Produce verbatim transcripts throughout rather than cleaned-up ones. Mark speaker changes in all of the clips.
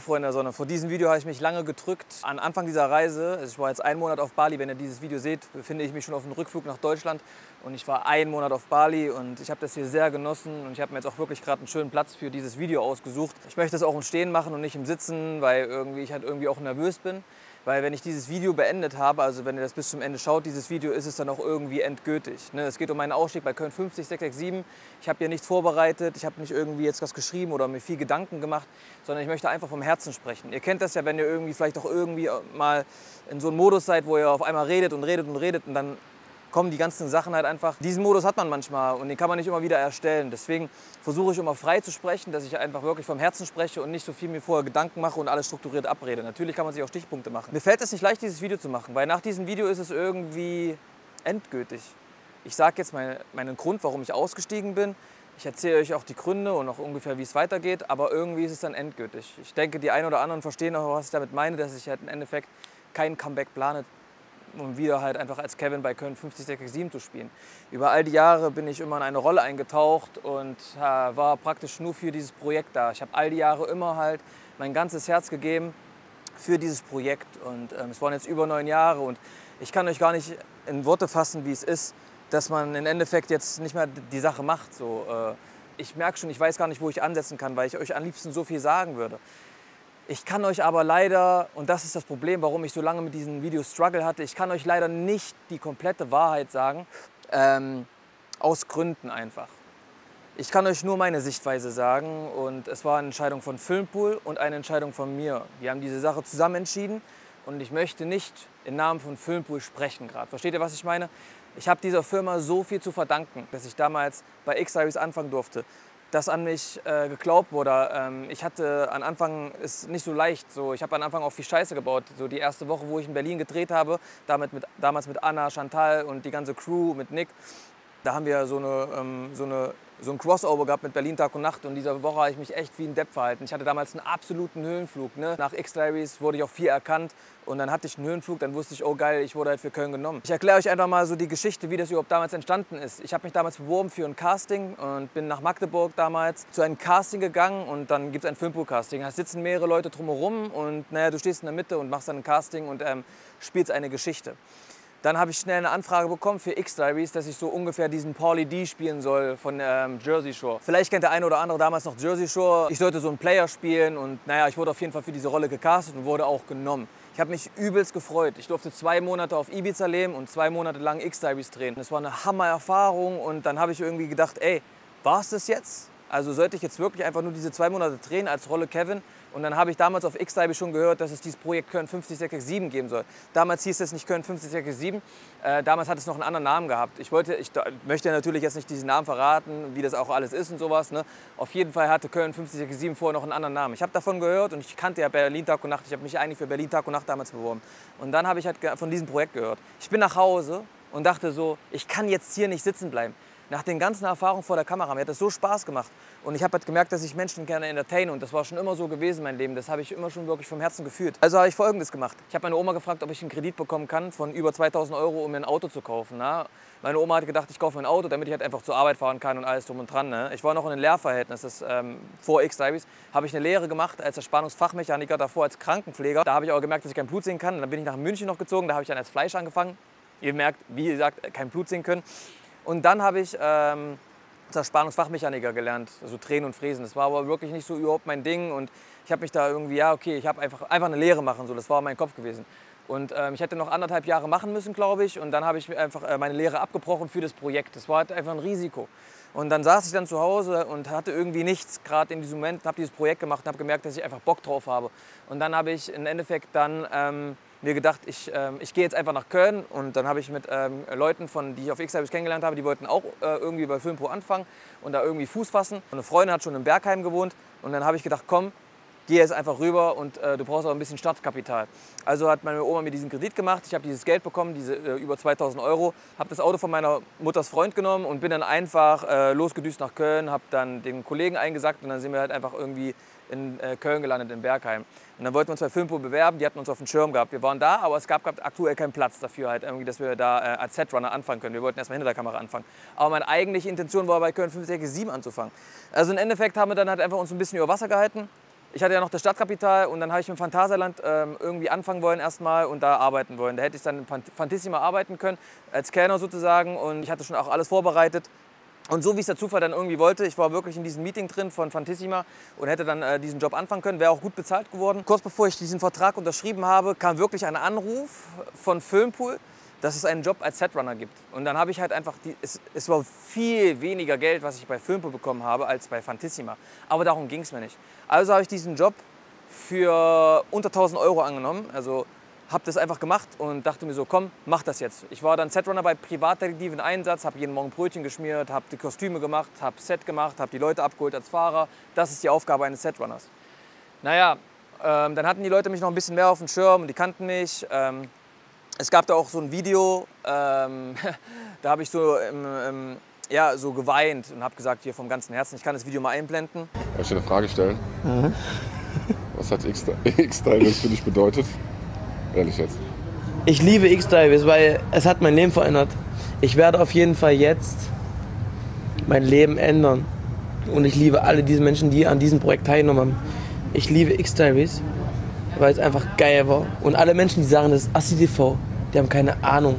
Speaker 1: Freunde der Sonne, vor diesem Video habe ich mich lange gedrückt. An Anfang dieser Reise, also ich war jetzt einen Monat auf Bali, wenn ihr dieses Video seht, befinde ich mich schon auf dem Rückflug nach Deutschland. Und ich war einen Monat auf Bali und ich habe das hier sehr genossen. Und ich habe mir jetzt auch wirklich gerade einen schönen Platz für dieses Video ausgesucht. Ich möchte das auch im Stehen machen und nicht im Sitzen, weil irgendwie ich halt irgendwie auch nervös bin. Weil wenn ich dieses Video beendet habe, also wenn ihr das bis zum Ende schaut, dieses Video, ist es dann auch irgendwie endgültig. Ne? Es geht um meinen Ausstieg bei Köln fünfzig sechs sechs sieben. Ich habe hier nichts vorbereitet, ich habe nicht irgendwie jetzt was geschrieben oder mir viel Gedanken gemacht, sondern ich möchte einfach vom Herzen sprechen. Ihr kennt das ja, wenn ihr irgendwie vielleicht auch irgendwie mal in so einem Modus seid, wo ihr auf einmal redet und redet und redet und dann kommen die ganzen Sachen halt einfach. Diesen Modus hat man manchmal und den kann man nicht immer wieder erstellen. Deswegen versuche ich immer frei zu sprechen, dass ich einfach wirklich vom Herzen spreche und nicht so viel mir vorher Gedanken mache und alles strukturiert abrede. Natürlich kann man sich auch Stichpunkte machen. Mir fällt es nicht leicht, dieses Video zu machen, weil nach diesem Video ist es irgendwie endgültig. Ich sage jetzt meine, meinen Grund, warum ich ausgestiegen bin. Ich erzähle euch auch die Gründe und auch ungefähr, wie es weitergeht, aber irgendwie ist es dann endgültig. Ich denke, die einen oder anderen verstehen auch, was ich damit meine, dass ich halt im Endeffekt kein Comeback plane, um wieder halt einfach als Kevin bei Köln fünfzig sechs sechs sieben zu spielen. Über all die Jahre bin ich immer in eine Rolle eingetaucht und äh, war praktisch nur für dieses Projekt da. Ich habe all die Jahre immer halt mein ganzes Herz gegeben für dieses Projekt und ähm, es waren jetzt über neun Jahre und ich kann euch gar nicht in Worte fassen, wie es ist, dass man im Endeffekt jetzt nicht mehr die Sache macht. So, äh, ich merke schon, ich weiß gar nicht, wo ich ansetzen kann, weil ich euch am liebsten so viel sagen würde. Ich kann euch aber leider, und das ist das Problem, warum ich so lange mit diesen Videos Struggle hatte, ich kann euch leider nicht die komplette Wahrheit sagen, ähm, aus Gründen einfach. Ich kann euch nur meine Sichtweise sagen und es war eine Entscheidung von Filmpool und eine Entscheidung von mir. Wir haben diese Sache zusammen entschieden und ich möchte nicht im Namen von Filmpool sprechen gerade. Versteht ihr, was ich meine? Ich habe dieser Firma so viel zu verdanken, dass ich damals bei X-Series anfangen durfte, dass an mich äh, geglaubt wurde. Ähm, ich hatte an Anfang ist nicht so leicht. So, ich habe an Anfang auch viel Scheiße gebaut. So die erste Woche, wo ich in Berlin gedreht habe, damit mit, damals mit Anna, Chantal und die ganze Crew, mit Nick, da haben wir so, eine, ähm, so, eine, so ein Crossover gehabt mit Berlin Tag und Nacht. Und diese Woche habe ich mich echt wie ein Depp verhalten. Ich hatte damals einen absoluten Höhenflug. Ne? Nach X-Series wurde ich auch viel erkannt. Und dann hatte ich einen Höhenflug, dann wusste ich, oh geil, ich wurde halt für Köln genommen. Ich erkläre euch einfach mal so die Geschichte, wie das überhaupt damals entstanden ist. Ich habe mich damals beworben für ein Casting und bin nach Magdeburg damals zu einem Casting gegangen und dann gibt es ein Filmpool-Casting. Da sitzen mehrere Leute drumherum und naja, du stehst in der Mitte und machst dann ein Casting und ähm, spielst eine Geschichte. Dann habe ich schnell eine Anfrage bekommen für X-Diaries, dass ich so ungefähr diesen Pauly D spielen soll von ähm, Jersey Shore. Vielleicht kennt der eine oder andere damals noch Jersey Shore. Ich sollte so einen Player spielen und naja, ich wurde auf jeden Fall für diese Rolle gecastet und wurde auch genommen. Ich habe mich übelst gefreut. Ich durfte zwei Monate auf Ibiza leben und zwei Monate lang X-Diaries drehen. Das war eine Hammer-Erfahrung und dann habe ich irgendwie gedacht, ey, war es das jetzt? Also sollte ich jetzt wirklich einfach nur diese zwei Monate drehen als Rolle Kevin? Und dann habe ich damals auf X-Diaries schon gehört, dass es dieses Projekt Köln fünfzig sechs sechs sieben geben soll. Damals hieß es nicht Köln fünfzig sechs sechs sieben, äh, damals hat es noch einen anderen Namen gehabt. Ich, wollte, ich möchte natürlich jetzt nicht diesen Namen verraten, wie das auch alles ist und sowas. Ne? Auf jeden Fall hatte Köln fünfzig sechs sechs sieben vorher noch einen anderen Namen. Ich habe davon gehört und ich kannte ja Berlin Tag und Nacht. Ich habe mich eigentlich für Berlin Tag und Nacht damals beworben. Und dann habe ich halt von diesem Projekt gehört. Ich bin nach Hause und dachte so, ich kann jetzt hier nicht sitzen bleiben. Nach den ganzen Erfahrungen vor der Kamera, mir hat das so Spaß gemacht. Und ich habe halt gemerkt, dass ich Menschen gerne entertaine. Und das war schon immer so gewesen in meinem Leben. Das habe ich immer schon wirklich vom Herzen gefühlt. Also habe ich Folgendes gemacht. Ich habe meine Oma gefragt, ob ich einen Kredit bekommen kann von über zweitausend Euro, um mir ein Auto zu kaufen. Na? Meine Oma hat gedacht, ich kaufe mir ein Auto, damit ich halt einfach zur Arbeit fahren kann und alles drum und dran. Ne? Ich war noch in einem Lehrverhältnis. Das, ähm, vor X-Diaries habe ich eine Lehre gemacht als Erspannungsfachmechaniker, davor als Krankenpfleger. Da habe ich auch gemerkt, dass ich kein Blut sehen kann. Und dann bin ich nach München noch gezogen. Da habe ich dann als Fleischer angefangen. Ihr merkt, wie gesagt, kein Blut sehen können. Und dann habe ich ähm, Zerspannungsfachmechaniker gelernt, also Drehen und Fräsen. Das war aber wirklich nicht so überhaupt mein Ding und ich habe mich da irgendwie, ja okay, ich habe einfach, einfach eine Lehre machen, so, das war mein Kopf gewesen. Und ähm, ich hätte noch anderthalb Jahre machen müssen, glaube ich, und dann habe ich einfach äh, meine Lehre abgebrochen für das Projekt. Das war halt einfach ein Risiko. Und dann saß ich dann zu Hause und hatte irgendwie nichts, gerade in diesem Moment, habe dieses Projekt gemacht und habe gemerkt, dass ich einfach Bock drauf habe. Und dann habe ich im Endeffekt dann ähm, mir gedacht, ich, ähm, ich gehe jetzt einfach nach Köln und dann habe ich mit ähm, Leuten, von, die ich auf X-Diaries kennengelernt habe, die wollten auch äh, irgendwie bei Filmpool anfangen und da irgendwie Fuß fassen. Eine Freundin hat schon in Bergheim gewohnt und dann habe ich gedacht, komm, geh jetzt einfach rüber und äh, du brauchst auch ein bisschen Startkapital. Also hat meine Oma mir diesen Kredit gemacht, ich habe dieses Geld bekommen, diese äh, über zweitausend Euro, habe das Auto von meiner Mutters Freund genommen und bin dann einfach äh, losgedüst nach Köln, habe dann den Kollegen eingesackt und dann sind wir halt einfach irgendwie in äh, Köln gelandet, in Bergheim. Und dann wollten wir uns bei Filmpool bewerben, die hatten uns auf dem Schirm gehabt. Wir waren da, aber es gab, gab aktuell keinen Platz dafür, halt irgendwie, dass wir da äh, als Setrunner anfangen können. Wir wollten erstmal hinter der Kamera anfangen. Aber meine eigentliche Intention war, bei Köln fünfzig sechs sieben anzufangen. Also im Endeffekt haben wir dann halt einfach uns ein bisschen über Wasser gehalten. Ich hatte ja noch das Stadtkapital und dann habe ich mit Phantasialand ähm, irgendwie anfangen wollen erstmal und da arbeiten wollen. Da hätte ich dann in Phantissima arbeiten können, als Kellner sozusagen, und ich hatte schon auch alles vorbereitet. Und so wie es der Zufall dann irgendwie wollte, ich war wirklich in diesem Meeting drin von Phantissima und hätte dann äh, diesen Job anfangen können, wäre auch gut bezahlt geworden. Kurz bevor ich diesen Vertrag unterschrieben habe, kam wirklich ein Anruf von Filmpool, dass es einen Job als Setrunner gibt. Und dann habe ich halt einfach, die, es, es war viel weniger Geld, was ich bei Filmpool bekommen habe, als bei Phantissima. Aber darum ging es mir nicht. Also habe ich diesen Job für unter tausend Euro angenommen. Also habe das einfach gemacht und dachte mir so, komm, mach das jetzt. Ich war dann Setrunner bei Privatdetektiv in Einsatz, habe jeden Morgen Brötchen geschmiert, habe die Kostüme gemacht, habe Set gemacht, habe die Leute abgeholt als Fahrer. Das ist die Aufgabe eines Setrunners. Naja, ähm, dann hatten die Leute mich noch ein bisschen mehr auf dem Schirm und die kannten mich. Ähm, es gab da auch so ein Video, ähm, da habe ich so, im, im, ja, so geweint und habe gesagt, hier vom ganzen Herzen, ich kann das Video mal einblenden.
Speaker 2: Darf ich dir eine Frage stellen? Mhm. Was hat X-Dives für dich bedeutet? Ehrlich jetzt.
Speaker 3: Ich liebe X-Dives, weil es hat mein Leben verändert. Ich werde auf jeden Fall jetzt mein Leben ändern. Und ich liebe alle diese Menschen, die an diesem Projekt teilgenommen haben. Ich liebe X-Dives, weil es einfach geil war. Und alle Menschen, die sagen, das ist Assi T V, die haben keine Ahnung.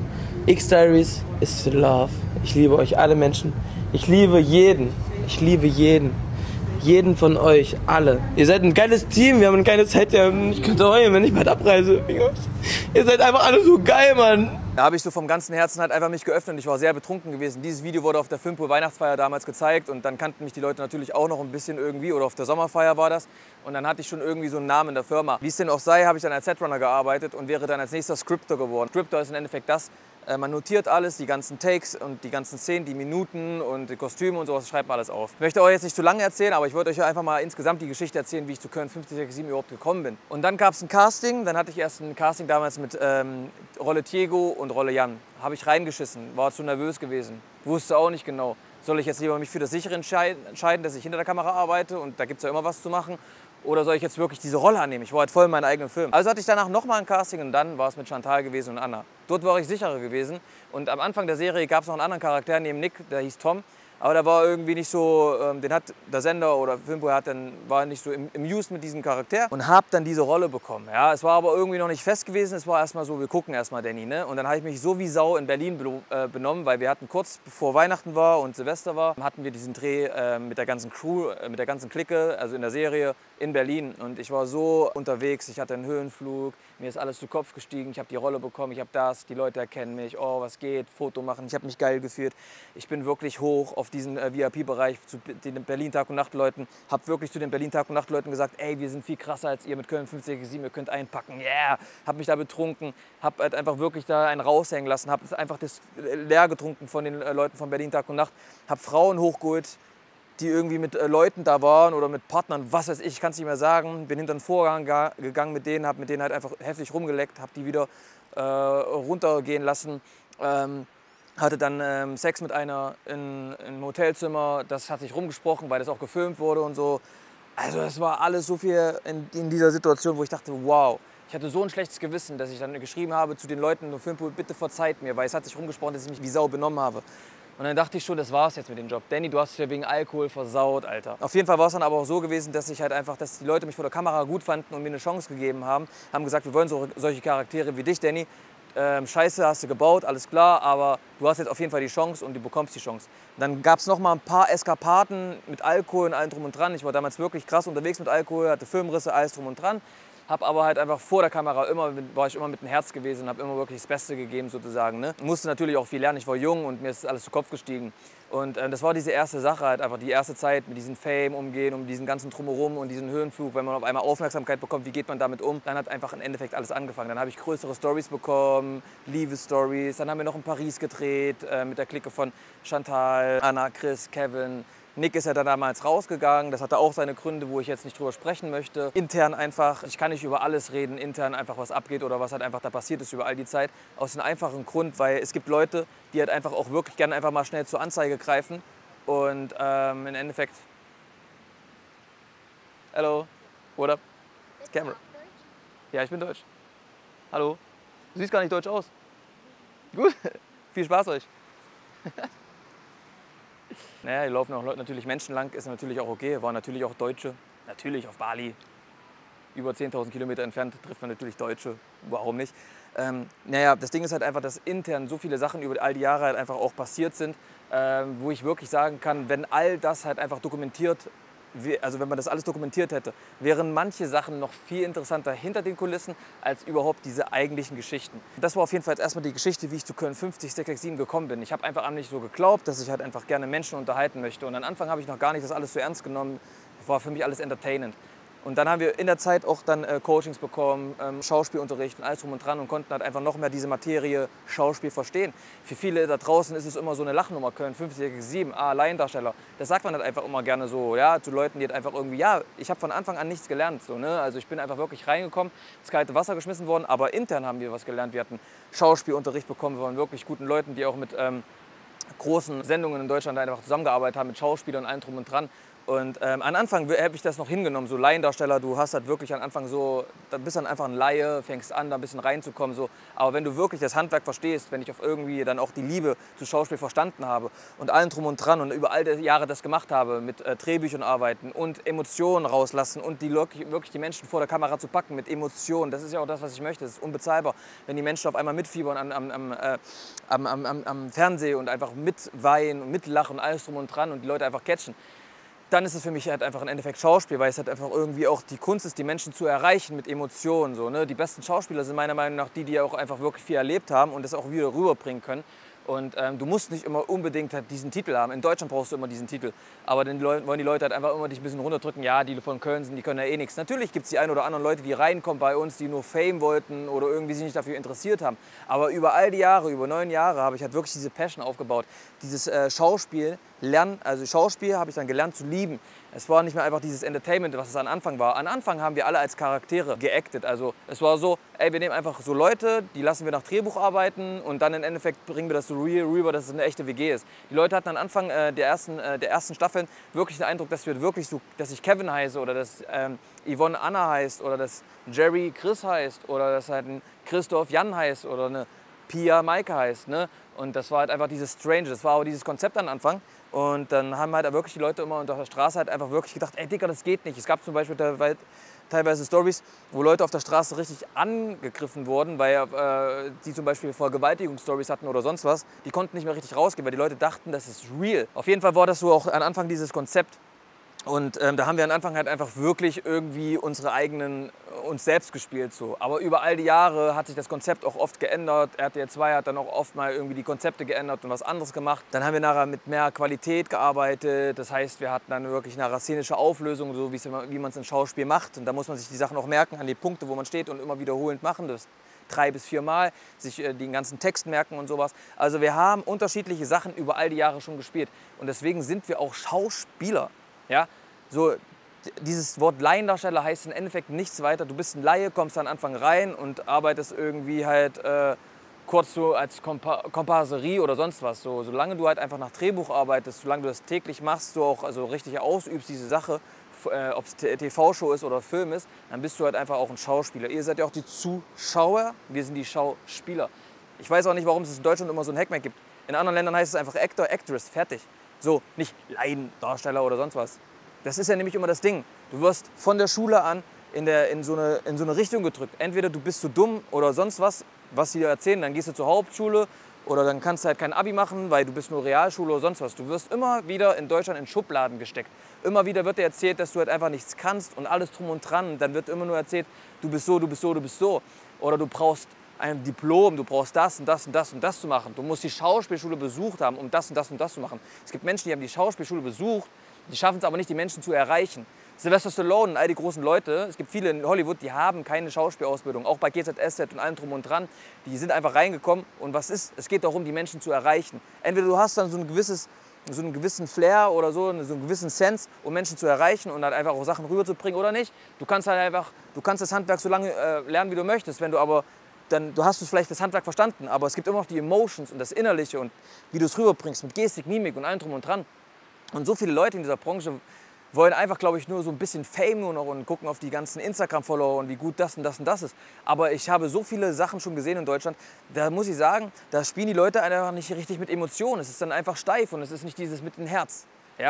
Speaker 3: X-Dives ist Love. Ich liebe euch alle Menschen. Ich liebe jeden. Ich liebe jeden. Jeden von euch, alle. Ihr seid ein geiles Team, wir haben keine Zeit, ich könnte heulen, wenn ich bald abreise. Ihr seid einfach alle so geil, Mann.
Speaker 1: Da habe ich so vom ganzen Herzen halt einfach mich geöffnet und ich war sehr betrunken gewesen. Dieses Video wurde auf der Filmpool Weihnachtsfeier damals gezeigt und dann kannten mich die Leute natürlich auch noch ein bisschen irgendwie, oder auf der Sommerfeier war das. Und dann hatte ich schon irgendwie so einen Namen in der Firma. Wie es denn auch sei, habe ich dann als Setrunner gearbeitet und wäre dann als nächster Scripter geworden. Scripter ist im Endeffekt das, man notiert alles, die ganzen Takes und die ganzen Szenen, die Minuten und die Kostüme und sowas, schreibt man alles auf. Ich möchte euch jetzt nicht zu lange erzählen, aber ich wollte euch einfach mal insgesamt die Geschichte erzählen, wie ich zu Köln fünfzig sechs sieben überhaupt gekommen bin. Und dann gab es ein Casting, dann hatte ich erst ein Casting damals mit ähm, Rolle Diego und Rolle Jan. Habe ich reingeschissen, war zu nervös gewesen, wusste auch nicht genau. Soll ich jetzt lieber mich für das Sichere entscheiden, dass ich hinter der Kamera arbeite und da gibt es ja immer was zu machen? Oder soll ich jetzt wirklich diese Rolle annehmen? Ich war halt voll in meinem eigenen Film. Also hatte ich danach nochmal ein Casting und dann war es mit Chantal gewesen und Anna. Dort war ich sicherer gewesen. Und am Anfang der Serie gab es noch einen anderen Charakter neben Nick, der hieß Tom. Aber der war irgendwie nicht so, ähm, den hat der Sender oder Filmpool hat dann, war nicht so im, im Use mit diesem Charakter und hab dann diese Rolle bekommen. Ja, es war aber irgendwie noch nicht fest gewesen, es war erstmal so, wir gucken erstmal, Danny. Ne? Und dann habe ich mich so wie Sau in Berlin be äh, benommen, weil wir hatten kurz bevor Weihnachten war und Silvester war, hatten wir diesen Dreh äh, mit der ganzen Crew, äh, mit der ganzen Clique, also in der Serie in Berlin. Und ich war so unterwegs, ich hatte einen Höhenflug, mir ist alles zu Kopf gestiegen, ich habe die Rolle bekommen, ich habe das, die Leute erkennen mich, oh was geht, Foto machen, ich habe mich geil gefühlt. Ich bin wirklich hoch auf diesen äh, V I P-Bereich zu den Berlin Tag und Nacht Leuten, habe wirklich zu den Berlin Tag und Nacht Leuten gesagt, ey, wir sind viel krasser als ihr mit Köln fünfzig sechs sieben, ihr könnt einpacken, yeah, habe mich da betrunken, habe halt einfach wirklich da einen raushängen lassen, habe einfach das leer getrunken von den äh, Leuten von Berlin Tag und Nacht, habe Frauen hochgeholt, die irgendwie mit äh, Leuten da waren oder mit Partnern, was weiß ich, ich kann es nicht mehr sagen, bin hinter den Vorgang gegangen mit denen, habe mit denen halt einfach heftig rumgeleckt, habe die wieder äh, runtergehen lassen. Ähm, hatte dann ähm, Sex mit einer in, im Hotelzimmer, das hat sich rumgesprochen, weil das auch gefilmt wurde und so. Also es war alles so viel in, in dieser Situation, wo ich dachte, wow. Ich hatte so ein schlechtes Gewissen, dass ich dann geschrieben habe zu den Leuten im Filmpool, bitte verzeiht mir, weil es hat sich rumgesprochen, dass ich mich wie Sau benommen habe. Und dann dachte ich schon, das war's jetzt mit dem Job. Danny, du hast dich ja wegen Alkohol versaut, Alter. Auf jeden Fall war es dann aber auch so gewesen, dass ich halt einfach, dass die Leute mich vor der Kamera gut fanden und mir eine Chance gegeben haben. Haben gesagt, wir wollen so, solche Charaktere wie dich, Danny. Ähm, Scheiße hast du gebaut, alles klar, aber du hast jetzt auf jeden Fall die Chance und du bekommst die Chance. Dann gab es noch mal ein paar Eskapaden mit Alkohol und allem drum und dran. Ich war damals wirklich krass unterwegs mit Alkohol, hatte Filmrisse, alles drum und dran. Habe aber halt einfach vor der Kamera immer, war ich immer mit dem Herz gewesen, habe immer wirklich das Beste gegeben sozusagen. Ne? Musste natürlich auch viel lernen, ich war jung und mir ist alles zu Kopf gestiegen. Und äh, das war diese erste Sache halt einfach, die erste Zeit mit diesem Fame umgehen, um diesen ganzen Drumherum und diesen Höhenflug, wenn man auf einmal Aufmerksamkeit bekommt, wie geht man damit um? Dann hat einfach im Endeffekt alles angefangen. Dann habe ich größere Stories bekommen, Liebesstories, dann haben wir noch in Paris gedreht äh, mit der Clique von Chantal, Anna, Chris, Kevin. Nick ist ja dann damals rausgegangen, das hatte auch seine Gründe, wo ich jetzt nicht drüber sprechen möchte. Intern einfach, ich kann nicht über alles reden, intern einfach was abgeht oder was halt einfach da passiert ist über all die Zeit. Aus dem einfachen Grund, weil es gibt Leute, die halt einfach auch wirklich gerne einfach mal schnell zur Anzeige greifen. Und ähm, im Endeffekt... Hello, what up? It's camera. Ja, ich bin deutsch. Hallo. Du siehst gar nicht deutsch aus. Gut, viel Spaß euch. Naja, hier laufen auch natürlich Menschen lang, ist natürlich auch okay, waren natürlich auch Deutsche. Natürlich auf Bali, über zehntausend Kilometer entfernt, trifft man natürlich Deutsche, warum nicht? Ähm, naja, das Ding ist halt einfach, dass intern so viele Sachen über all die Jahre halt einfach auch passiert sind, ähm, wo ich wirklich sagen kann, wenn all das halt einfach dokumentiert, also wenn man das alles dokumentiert hätte, wären manche Sachen noch viel interessanter hinter den Kulissen als überhaupt diese eigentlichen Geschichten. Das war auf jeden Fall jetzt erstmal die Geschichte, wie ich zu Köln fünfzig, sechs sechs sieben gekommen bin. Ich habe einfach an mich so geglaubt, dass ich halt einfach gerne Menschen unterhalten möchte. Und am Anfang habe ich noch gar nicht das alles so ernst genommen. Das war für mich alles entertainend. Und dann haben wir in der Zeit auch dann äh, Coachings bekommen, ähm, Schauspielunterricht und alles drum und dran und konnten halt einfach noch mehr diese Materie Schauspiel verstehen. Für viele da draußen ist es immer so eine Lachnummer, Köln fünfzig, sechs sieben, ah, Laiendarsteller. Das sagt man halt einfach immer gerne so, ja, zu Leuten, die halt einfach irgendwie, ja, ich habe von Anfang an nichts gelernt. So, ne? Also ich bin einfach wirklich reingekommen, ins kalte Wasser geschmissen worden, aber intern haben wir was gelernt. Wir hatten Schauspielunterricht bekommen von wirklich guten Leuten, die auch mit ähm, großen Sendungen in Deutschland einfach zusammengearbeitet haben, mit Schauspielern und allem drum und dran. Und ähm, am Anfang habe ich das noch hingenommen, so Laiendarsteller, du hast halt wirklich am Anfang so, da bist dann einfach ein Laie, fängst an, da ein bisschen reinzukommen. So. Aber wenn du wirklich das Handwerk verstehst, wenn ich auf irgendwie dann auch die Liebe zu Schauspiel verstanden habe und allen drum und dran und über all die Jahre das gemacht habe, mit äh, Drehbüchern arbeiten und Emotionen rauslassen und die wirklich die Menschen vor der Kamera zu packen mit Emotionen, das ist ja auch das, was ich möchte, das ist unbezahlbar. Wenn die Menschen auf einmal mitfiebern am, am, am, äh, am, am, am, am Fernsehen und einfach mitweinen und mitlachen und alles drum und dran und die Leute einfach catchen, dann ist es für mich halt einfach im Endeffekt Schauspiel, weil es halt einfach irgendwie auch die Kunst ist, die Menschen zu erreichen mit Emotionen. So, ne? Die besten Schauspieler sind meiner Meinung nach die, die auch einfach wirklich viel erlebt haben und das auch wieder rüberbringen können. Und ähm, du musst nicht immer unbedingt halt diesen Titel haben. In Deutschland brauchst du immer diesen Titel. Aber dann wollen die Leute halt einfach immer dich ein bisschen runterdrücken. Ja, die von Köln sind, die können ja eh nichts. Natürlich gibt es die ein oder anderen Leute, die reinkommen bei uns, die nur Fame wollten oder irgendwie sich nicht dafür interessiert haben. Aber über all die Jahre, über neun Jahre, habe ich halt wirklich diese Passion aufgebaut. Dieses äh, Schauspiel lernen, also Schauspiel habe ich dann gelernt zu lieben. Es war nicht mehr einfach dieses Entertainment, was es am Anfang war. Am Anfang haben wir alle als Charaktere geactet. Also es war so, ey, wir nehmen einfach so Leute, die lassen wir nach Drehbuch arbeiten und dann im Endeffekt bringen wir das so real rüber, dass es eine echte W G ist. Die Leute hatten am Anfang äh, der, ersten, äh, der ersten Staffeln wirklich den Eindruck, dass wir wirklich so, dass ich Kevin heiße oder dass ähm, Yvonne Anna heißt oder dass Jerry Chris heißt oder dass halt ein Christoph Jan heißt oder eine Pia Maike heißt. Ne? Und das war halt einfach dieses Strange, das war auch dieses Konzept am Anfang. Und dann haben halt wirklich die Leute immer unter der Straße halt einfach wirklich gedacht, ey Dicker, das geht nicht. Es gab zum Beispiel teilweise Stories, wo Leute auf der Straße richtig angegriffen wurden, weil äh, die zum Beispiel Vergewaltigungsstories hatten oder sonst was. Die konnten nicht mehr richtig rausgehen, weil die Leute dachten, das ist real. Auf jeden Fall war das so auch am Anfang dieses Konzept. Und ähm, da haben wir am Anfang halt einfach wirklich irgendwie unsere eigenen, uns selbst gespielt. So. Aber über all die Jahre hat sich das Konzept auch oft geändert. R T L zwei hat dann auch oft mal irgendwie die Konzepte geändert und was anderes gemacht. Dann haben wir nachher mit mehr Qualität gearbeitet. Das heißt, wir hatten dann wirklich eine szenische Auflösung, so wie man es im Schauspiel macht. Und da muss man sich die Sachen auch merken, an die Punkte, wo man steht und immer wiederholend machen. Das drei bis vier Mal, sich äh, den ganzen Text merken und sowas. Also wir haben unterschiedliche Sachen über all die Jahre schon gespielt. Und deswegen sind wir auch Schauspieler. Ja, so dieses Wort Laiendarsteller heißt im Endeffekt nichts weiter. Du bist ein Laie, kommst am Anfang rein und arbeitest irgendwie halt äh, kurz so als Kompa Komparserie oder sonst was. So, solange du halt einfach nach Drehbuch arbeitest, solange du das täglich machst, du auch also richtig ausübst diese Sache, äh, ob es T V-Show ist oder Film ist, dann bist du halt einfach auch ein Schauspieler. Ihr seid ja auch die Zuschauer, wir sind die Schauspieler. Ich weiß auch nicht, warum es in Deutschland immer so ein Hackmack gibt. In anderen Ländern heißt es einfach Actor, Actress, fertig. So, nicht Laiendarsteller oder sonst was. Das ist ja nämlich immer das Ding. Du wirst von der Schule an in, der, in, so eine, in so eine Richtung gedrückt. Entweder du bist zu dumm oder sonst was, was sie dir erzählen. Dann gehst du zur Hauptschule oder dann kannst du halt kein Abi machen, weil du bist nur Realschule oder sonst was. Du wirst immer wieder in Deutschland in Schubladen gesteckt. Immer wieder wird dir erzählt, dass du halt einfach nichts kannst und alles drum und dran. Und dann wird immer nur erzählt, du bist so, du bist so, du bist so. Oder du brauchst ein Diplom, du brauchst das und das und das und das zu machen. Du musst die Schauspielschule besucht haben, um das und das und das zu machen. Es gibt Menschen, die haben die Schauspielschule besucht, die schaffen es aber nicht, die Menschen zu erreichen. Sylvester Stallone und all die großen Leute, es gibt viele in Hollywood, die haben keine Schauspielausbildung, auch bei G Z S Z und allem drum und dran. Die sind einfach reingekommen und was ist? Es geht darum, die Menschen zu erreichen. Entweder du hast dann so ein gewisses, so einen gewissen Flair oder so, so einen gewissen Sense, um Menschen zu erreichen und dann einfach auch Sachen rüberzubringen oder nicht. Du kannst halt einfach, du kannst das Handwerk so lange äh, lernen, wie du möchtest. Wenn du aber dann du hast du vielleicht das Handwerk verstanden, aber es gibt immer noch die Emotions und das Innerliche und wie du es rüberbringst mit Gestik, Mimik und allem drum und dran. Und so viele Leute in dieser Branche wollen einfach, glaube ich, nur so ein bisschen Fame nur noch und gucken auf die ganzen Instagram-Follower und wie gut das und das und das ist. Aber ich habe so viele Sachen schon gesehen in Deutschland, da muss ich sagen, da spielen die Leute einfach nicht richtig mit Emotionen. Es ist dann einfach steif und es ist nicht dieses mit dem Herz. Ja?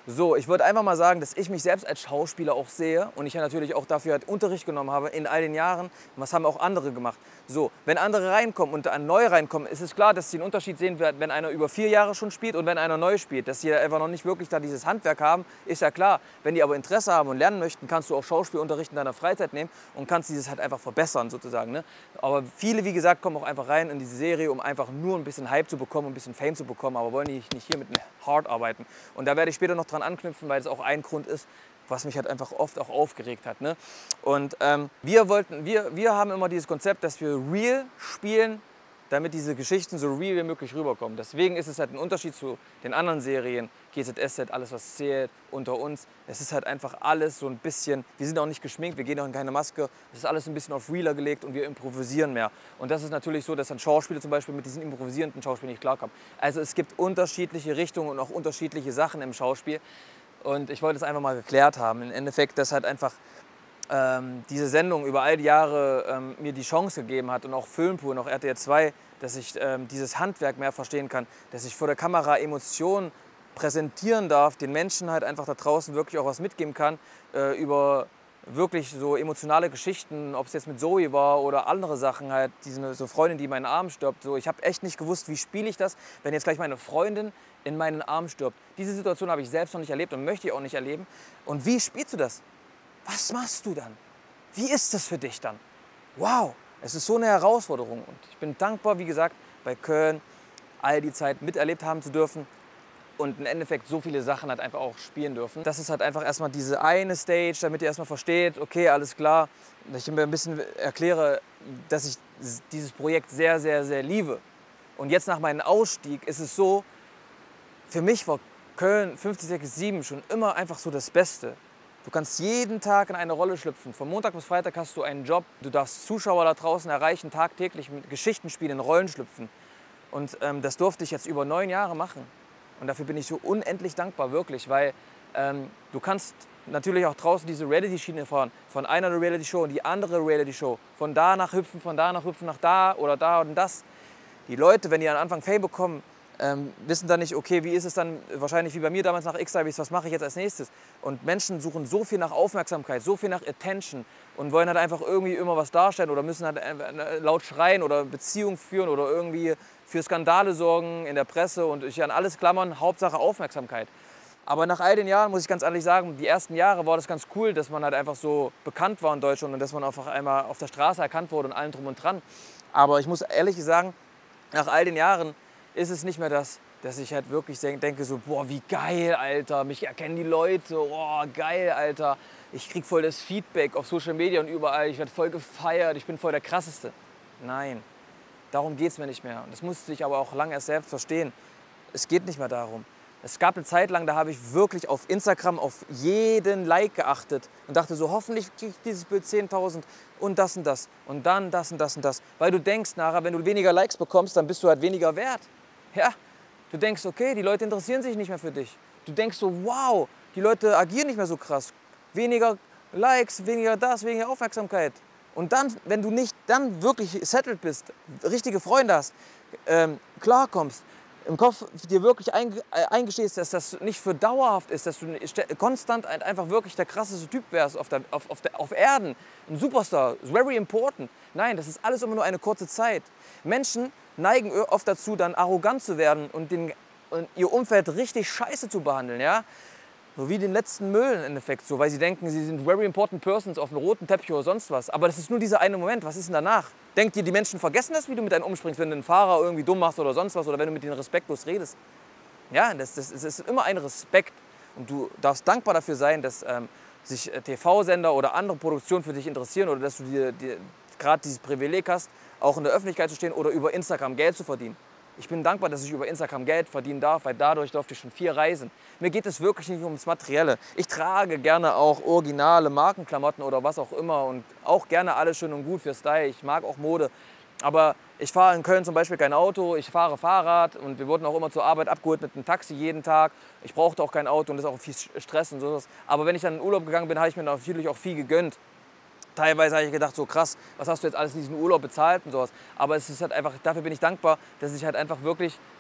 Speaker 1: So, ich würde einfach mal sagen, dass ich mich selbst als Schauspieler auch sehe und ich ja natürlich auch dafür halt Unterricht genommen habe in all den Jahren. Was haben auch andere gemacht? So, wenn andere reinkommen und an neu reinkommen, ist es klar, dass sie einen Unterschied sehen werden, wenn einer über vier Jahre schon spielt und wenn einer neu spielt. Dass sie einfach noch nicht wirklich da dieses Handwerk haben, ist ja klar. Wenn die aber Interesse haben und lernen möchten, kannst du auch Schauspielunterricht in deiner Freizeit nehmen und kannst dieses halt einfach verbessern sozusagen. Ne? Aber viele, wie gesagt, kommen auch einfach rein in diese Serie, um einfach nur ein bisschen Hype zu bekommen, ein bisschen Fame zu bekommen, aber wollen nicht, nicht hier mit einem Hard arbeiten. Und da werde ich später noch dran anknüpfen, weil es auch ein Grund ist, was mich halt einfach oft auch aufgeregt hat. Ne? Und ähm, wir, wollten, wir, wir haben immer dieses Konzept, dass wir real spielen, damit diese Geschichten so real wie möglich rüberkommen. Deswegen ist es halt ein Unterschied zu den anderen Serien, G Z S Z, alles was zählt, unter uns. Es ist halt einfach alles so ein bisschen, wir sind auch nicht geschminkt, wir gehen auch in keine Maske. Es ist alles ein bisschen auf realer gelegt und wir improvisieren mehr. Und das ist natürlich so, dass ein Schauspieler zum Beispiel mit diesen improvisierenden Schauspielern nicht klarkommt. Also es gibt unterschiedliche Richtungen und auch unterschiedliche Sachen im Schauspiel. Und ich wollte es einfach mal geklärt haben. Im Endeffekt, dass halt einfach ähm, diese Sendung über all die Jahre ähm, mir die Chance gegeben hat und auch Filmpool und auch R T L zwei, dass ich ähm, dieses Handwerk mehr verstehen kann, dass ich vor der Kamera Emotionen präsentieren darf, den Menschen halt einfach da draußen wirklich auch was mitgeben kann äh, über wirklich so emotionale Geschichten, ob es jetzt mit Zoe war oder andere Sachen halt, diese so Freundin, die in meinen Arm stirbt. So, ich habe echt nicht gewusst, wie spiele ich das, wenn jetzt gleich meine Freundin in meinen Arm stirbt. Diese Situation habe ich selbst noch nicht erlebt und möchte ich auch nicht erleben. Und wie spielst du das? Was machst du dann? Wie ist das für dich dann? Wow, es ist so eine Herausforderung und ich bin dankbar, wie gesagt, bei Köln all die Zeit miterlebt haben zu dürfen und im Endeffekt so viele Sachen halt einfach auch spielen dürfen. Das ist halt einfach erstmal diese eine Stage, damit ihr erstmal versteht, okay, alles klar, dass ich mir ein bisschen erkläre, dass ich dieses Projekt sehr, sehr, sehr liebe. Und jetzt nach meinem Ausstieg ist es so, für mich war Köln fünfzig sechs sieben schon immer einfach so das Beste. Du kannst jeden Tag in eine Rolle schlüpfen. Von Montag bis Freitag hast du einen Job. Du darfst Zuschauer da draußen erreichen, tagtäglich mit Geschichten spielen, in Rollen schlüpfen. Und ähm, das durfte ich jetzt über neun Jahre machen. Und dafür bin ich so unendlich dankbar, wirklich. Weil ähm, du kannst natürlich auch draußen diese Reality-Schiene fahren. Von einer Reality-Show in die andere Reality-Show. Von da nach hüpfen, von da nach hüpfen, nach da oder da und das. Die Leute, wenn die am Anfang Fame bekommen, Ähm, wissen dann nicht, okay, wie ist es dann, wahrscheinlich wie bei mir damals nach X-Dives, was mache ich jetzt als nächstes? Und Menschen suchen so viel nach Aufmerksamkeit, so viel nach Attention und wollen halt einfach irgendwie immer was darstellen oder müssen halt laut schreien oder Beziehungen führen oder irgendwie für Skandale sorgen in der Presse und ich an alles klammern, Hauptsache Aufmerksamkeit. Aber nach all den Jahren, muss ich ganz ehrlich sagen, die ersten Jahre war das ganz cool, dass man halt einfach so bekannt war in Deutschland und dass man einfach einmal auf der Straße erkannt wurde und allem drum und dran. Aber ich muss ehrlich sagen, nach all den Jahren ist es nicht mehr das, dass ich halt wirklich denke so, boah, wie geil, Alter, mich erkennen die Leute, boah, geil, Alter. Ich krieg voll das Feedback auf Social Media und überall, ich werde voll gefeiert, ich bin voll der Krasseste. Nein, darum geht es mir nicht mehr. Und das musste ich aber auch lange erst selbst verstehen. Es geht nicht mehr darum. Es gab eine Zeit lang, da habe ich wirklich auf Instagram auf jeden Like geachtet und dachte so, hoffentlich kriege ich dieses Bild zehntausend und das und das und dann das und das und das. Weil du denkst nachher, wenn du weniger Likes bekommst, dann bist du halt weniger wert. Ja, du denkst, okay, die Leute interessieren sich nicht mehr für dich. Du denkst so, wow, die Leute agieren nicht mehr so krass. Weniger Likes, weniger das, weniger Aufmerksamkeit. Und dann, wenn du nicht dann wirklich settled bist, richtige Freunde hast, ähm, klarkommst, im Kopf dir wirklich eingestehst, dass das nicht für dauerhaft ist, dass du konstant einfach wirklich der krasseste Typ wärst auf, der, auf, auf, der, auf Erden, ein Superstar, very important. Nein, das ist alles immer nur eine kurze Zeit. Menschen neigen oft dazu, dann arrogant zu werden und, den, und ihr Umfeld richtig scheiße zu behandeln, ja? So wie den letzten Müll im Endeffekt, so, weil sie denken, sie sind very important persons auf einem roten Teppich oder sonst was. Aber das ist nur dieser eine Moment, was ist denn danach? Denkt ihr, die Menschen vergessen das, wie du mit einem umspringst, wenn du einen Fahrer irgendwie dumm machst oder sonst was oder wenn du mit denen respektlos redest? Ja, das, das, das ist immer ein Respekt und du darfst dankbar dafür sein, dass ähm, sich T V-Sender oder andere Produktionen für dich interessieren oder dass du dir, dir gerade dieses Privileg hast, auch in der Öffentlichkeit zu stehen oder über Instagram Geld zu verdienen. Ich bin dankbar, dass ich über Instagram Geld verdienen darf, weil dadurch durfte ich schon viel reisen. Mir geht es wirklich nicht ums Materielle. Ich trage gerne auch originale Markenklamotten oder was auch immer und auch gerne alles schön und gut für Style. Ich mag auch Mode. Aber ich fahre in Köln zum Beispiel kein Auto, ich fahre Fahrrad und wir wurden auch immer zur Arbeit abgeholt mit einem Taxi jeden Tag. Ich brauchte auch kein Auto und das ist auch viel Stress und sowas. Aber wenn ich dann in den Urlaub gegangen bin, habe ich mir natürlich auch viel gegönnt. Teilweise habe ich gedacht, so krass, was hast du jetzt alles in diesem Urlaub bezahlt und sowas. Aber es ist halt einfach, dafür bin ich dankbar, dass ich halt einfach wirklich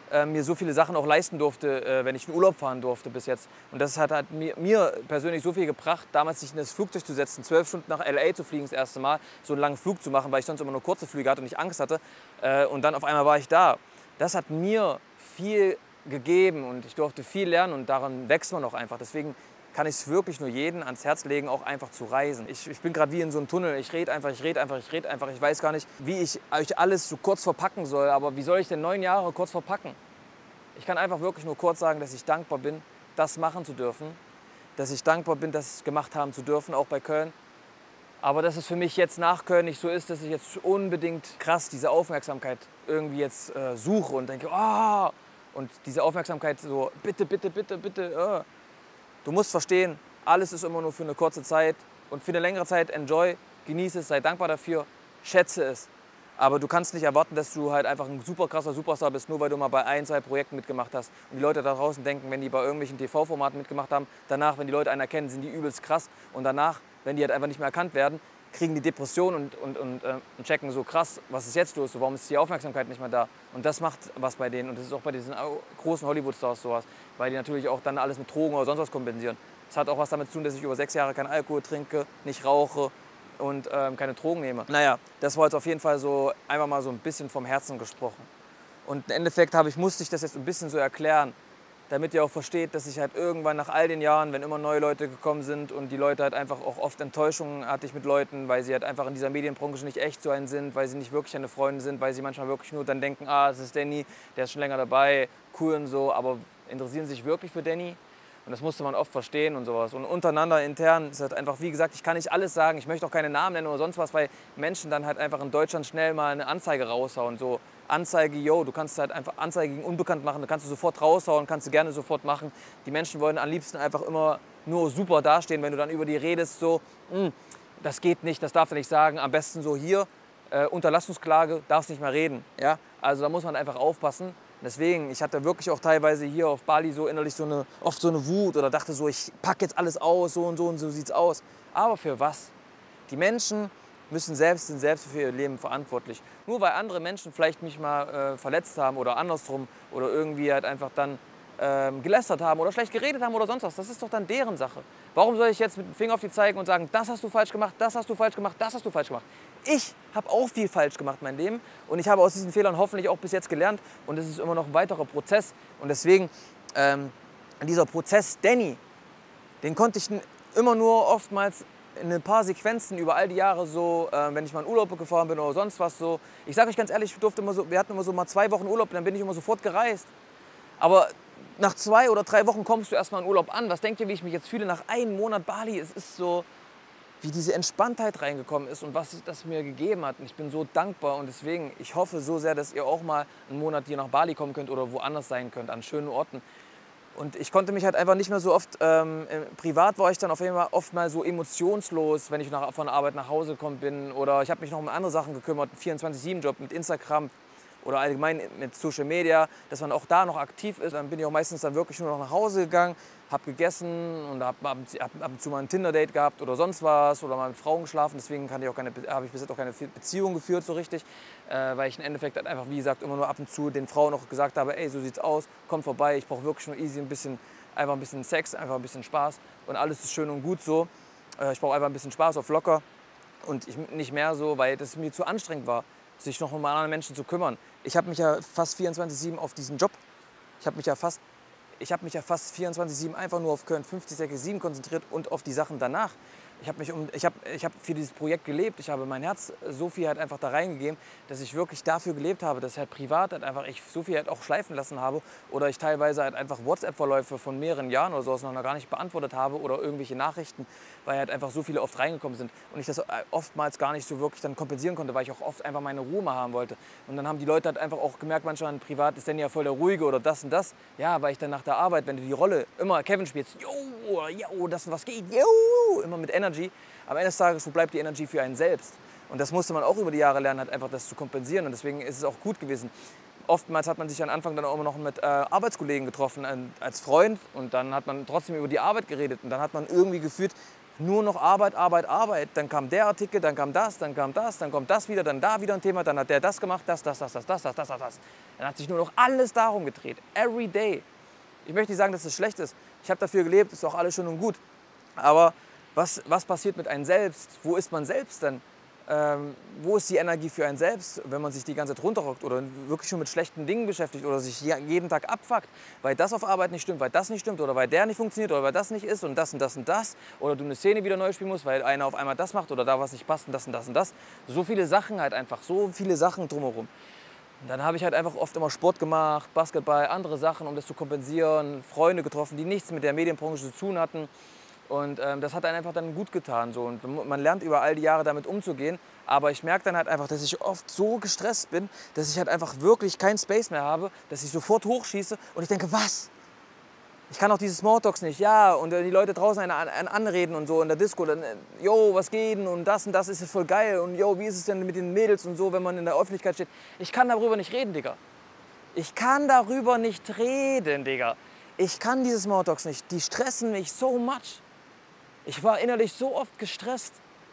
Speaker 1: äh, mir so viele Sachen auch leisten durfte, äh, wenn ich in Urlaub fahren durfte bis jetzt. Und das hat, hat mir, mir persönlich so viel gebracht, damals sich in das Flugzeug zu setzen, zwölf Stunden nach L A zu fliegen das erste Mal, so einen langen Flug zu machen, weil ich sonst immer nur kurze Flüge hatte und ich Angst hatte. Äh, und dann auf einmal war ich da. Das hat mir viel gegeben und ich durfte viel lernen und daran wächst man auch einfach. Deswegen kann ich es wirklich nur jedem ans Herz legen, auch einfach zu reisen. Ich, ich bin gerade wie in so einem Tunnel. Ich rede einfach, ich rede einfach, ich rede einfach. Ich weiß gar nicht, wie ich euch alles so kurz verpacken soll. Aber wie soll ich denn neun Jahre kurz verpacken? Ich kann einfach wirklich nur kurz sagen, dass ich dankbar bin, das machen zu dürfen. Dass ich dankbar bin, das gemacht haben zu dürfen, auch bei Köln. Aber dass es für mich jetzt nach Köln nicht so ist, dass ich jetzt unbedingt krass diese Aufmerksamkeit irgendwie jetzt äh, suche und denke, oh, und diese Aufmerksamkeit so, bitte, bitte, bitte, bitte, äh. Du musst verstehen, alles ist immer nur für eine kurze Zeit und für eine längere Zeit enjoy, genieße es, sei dankbar dafür, schätze es. Aber du kannst nicht erwarten, dass du halt einfach ein super krasser Superstar bist, nur weil du mal bei ein, zwei Projekten mitgemacht hast. Und die Leute da draußen denken, wenn die bei irgendwelchen T V-Formaten mitgemacht haben, danach, wenn die Leute einen erkennen, sind die übelst krass. Und danach, wenn die halt einfach nicht mehr erkannt werden, kriegen die Depression und, und, und, äh, und checken so krass, was ist jetzt los, warum ist die Aufmerksamkeit nicht mehr da. Und das macht was bei denen und das ist auch bei diesen großen Hollywood-Stars sowas, weil die natürlich auch dann alles mit Drogen oder sonst was kompensieren. Das hat auch was damit zu tun, dass ich über sechs Jahre keinen Alkohol trinke, nicht rauche und ähm, keine Drogen nehme. Naja, das war jetzt auf jeden Fall so einfach mal so ein bisschen vom Herzen gesprochen. Und im Endeffekt habe ich, musste ich das jetzt ein bisschen so erklären, damit ihr auch versteht, dass ich halt irgendwann nach all den Jahren, wenn immer neue Leute gekommen sind und die Leute halt einfach auch oft Enttäuschungen hatte ich mit Leuten, weil sie halt einfach in dieser Medienbranche nicht echt so ein sind, weil sie nicht wirklich eine Freunde sind, weil sie manchmal wirklich nur dann denken, ah, das ist Danny, der ist schon länger dabei, cool und so, aber interessieren sich wirklich für Danny? Und das musste man oft verstehen und sowas. Und untereinander, intern, ist halt einfach, wie gesagt, ich kann nicht alles sagen, ich möchte auch keine Namen nennen oder sonst was, weil Menschen dann halt einfach in Deutschland schnell mal eine Anzeige raushauen, so Anzeige, yo, du kannst halt einfach Anzeige gegen unbekannt machen, da kannst du sofort raushauen, kannst du gerne sofort machen. Die Menschen wollen am liebsten einfach immer nur super dastehen, wenn du dann über die redest, so, das geht nicht, das darf er nicht sagen, am besten so hier, äh, Unterlassungsklage, darfst nicht mehr reden. Ja? Also da muss man einfach aufpassen. Deswegen, ich hatte wirklich auch teilweise hier auf Bali so innerlich so eine, oft so eine Wut oder dachte so, ich packe jetzt alles aus, so und so und so sieht's aus. Aber für was? Die Menschen müssen selbst, sind selbst für ihr Leben verantwortlich. Nur weil andere Menschen vielleicht mich mal äh, verletzt haben oder andersrum oder irgendwie halt einfach dann ähm, gelästert haben oder schlecht geredet haben oder sonst was, das ist doch dann deren Sache. Warum soll ich jetzt mit dem Finger auf die zeigen und sagen, das hast du falsch gemacht, das hast du falsch gemacht, das hast du falsch gemacht? Ich habe auch viel falsch gemacht in meinem Leben und ich habe aus diesen Fehlern hoffentlich auch bis jetzt gelernt und es ist immer noch ein weiterer Prozess. Und deswegen, ähm, dieser Prozess Danny, den konnte ich immer nur oftmals in ein paar Sequenzen über all die Jahre so, äh, wenn ich mal in Urlaub gefahren bin oder sonst was so. Ich sage euch ganz ehrlich, ich durfte immer so, wir hatten immer so mal zwei Wochen Urlaub, dann bin ich immer sofort gereist. Aber nach zwei oder drei Wochen kommst du erstmal in Urlaub an. Was denkt ihr, wie ich mich jetzt fühle nach einem Monat Bali? Es ist so, wie diese Entspanntheit reingekommen ist und was das mir gegeben hat. Und ich bin so dankbar und deswegen, ich hoffe so sehr, dass ihr auch mal einen Monat hier nach Bali kommen könnt oder woanders sein könnt, an schönen Orten. Und ich konnte mich halt einfach nicht mehr so oft, ähm, privat war ich dann auf jeden Fall oft mal so emotionslos, wenn ich nach, von der Arbeit nach Hause gekommen bin. Oder ich habe mich noch um andere Sachen gekümmert, vierundzwanzig sieben Job mit Instagram oder allgemein mit Social Media, dass man auch da noch aktiv ist. Dann bin ich auch meistens dann wirklich nur noch nach Hause gegangen, habe gegessen und habe ab, ab, ab und zu mal ein Tinder-Date gehabt oder sonst was oder mal mit Frauen geschlafen. Deswegen kann ich auch keine, habe ich bis jetzt auch keine Beziehung geführt so richtig, äh, weil ich im Endeffekt halt einfach, wie gesagt, immer nur ab und zu den Frauen auch gesagt habe, ey, so sieht's aus, komm vorbei, ich brauche wirklich nur easy ein bisschen, einfach ein bisschen Sex, einfach ein bisschen Spaß und alles ist schön und gut so. Äh, ich brauche einfach ein bisschen Spaß auf locker und ich, nicht mehr so, weil das mir zu anstrengend war, sich noch um andere Menschen zu kümmern. Ich habe mich ja fast vierundzwanzig sieben auf diesen Job, ich habe mich ja fast Ich habe mich ja fast vierundzwanzig sieben einfach nur auf Köln fünfzig sechs sieben konzentriert und auf die Sachen danach. Ich habe um, ich hab, ich hab für dieses Projekt gelebt. Ich habe mein Herz so viel halt einfach da reingegeben, dass ich wirklich dafür gelebt habe, dass halt privat halt einfach ich so viel halt auch schleifen lassen habe oder ich teilweise halt einfach WhatsApp-Verläufe von mehreren Jahren oder sowas noch gar nicht beantwortet habe oder irgendwelche Nachrichten, weil halt einfach so viele oft reingekommen sind und ich das oftmals gar nicht so wirklich dann kompensieren konnte, weil ich auch oft einfach meine Ruhe mal haben wollte. Und dann haben die Leute halt einfach auch gemerkt, manchmal privat ist Danny ja voll der Ruhige oder das und das. Ja, weil ich dann nach der Arbeit, wenn du die Rolle immer Kevin spielst, yo, yo, das und was geht, yo, immer mit Energy. Am Ende des Tages, wo bleibt die Energie für einen selbst? Und das musste man auch über die Jahre lernen, halt einfach das zu kompensieren. Und deswegen ist es auch gut gewesen. Oftmals hat man sich am Anfang dann auch immer noch mit äh, Arbeitskollegen getroffen äh, als Freund. Und dann hat man trotzdem über die Arbeit geredet. Und dann hat man irgendwie gefühlt, Nur noch Arbeit, Arbeit, Arbeit. Dann kam der Artikel, dann kam das, dann kam das, dann kommt das wieder, dann da wieder ein Thema, dann hat der das gemacht, das, das, das, das, das, das, das, das, das. Dann hat sich nur noch alles darum gedreht. Every day. Ich möchte nicht sagen, dass es schlecht ist. Ich habe dafür gelebt, ist auch alles schön und gut. Aber was, was passiert mit einem selbst? Wo ist man selbst denn? Ähm, wo ist die Energie für einen selbst, wenn man sich die ganze Zeit runterrockt oder wirklich schon mit schlechten Dingen beschäftigt oder sich jeden Tag abfuckt, weil das auf Arbeit nicht stimmt, weil das nicht stimmt oder weil der nicht funktioniert oder weil das nicht ist und das und das und das oder du eine Szene wieder neu spielen musst, weil einer auf einmal das macht oder da was nicht passt und das und das und das. So viele Sachen halt einfach, so viele Sachen drumherum. Und dann habe ich halt einfach oft immer Sport gemacht, Basketball, andere Sachen, um das zu kompensieren, Freunde getroffen, die nichts mit der Medienbranche zu tun hatten. Und ähm, das hat einem einfach dann gut getan. So. Und man lernt über all die Jahre damit umzugehen. Aber ich merke dann halt einfach, dass ich oft so gestresst bin, dass ich halt einfach wirklich keinen Space mehr habe, dass ich sofort hochschieße und ich denke, was? Ich kann auch diese Smalltalks nicht, ja, und die Leute draußen einen, einen anreden und so in der Disco, dann, yo, was geht denn und das und das ist ja voll geil und yo, wie ist es denn mit den Mädels und so, wenn man in der Öffentlichkeit steht. Ich kann darüber nicht reden, Digga. Ich kann darüber nicht reden, Digga. Ich kann diese Smalltalks nicht, die stressen mich so much. Ich war innerlich so oft gestresst.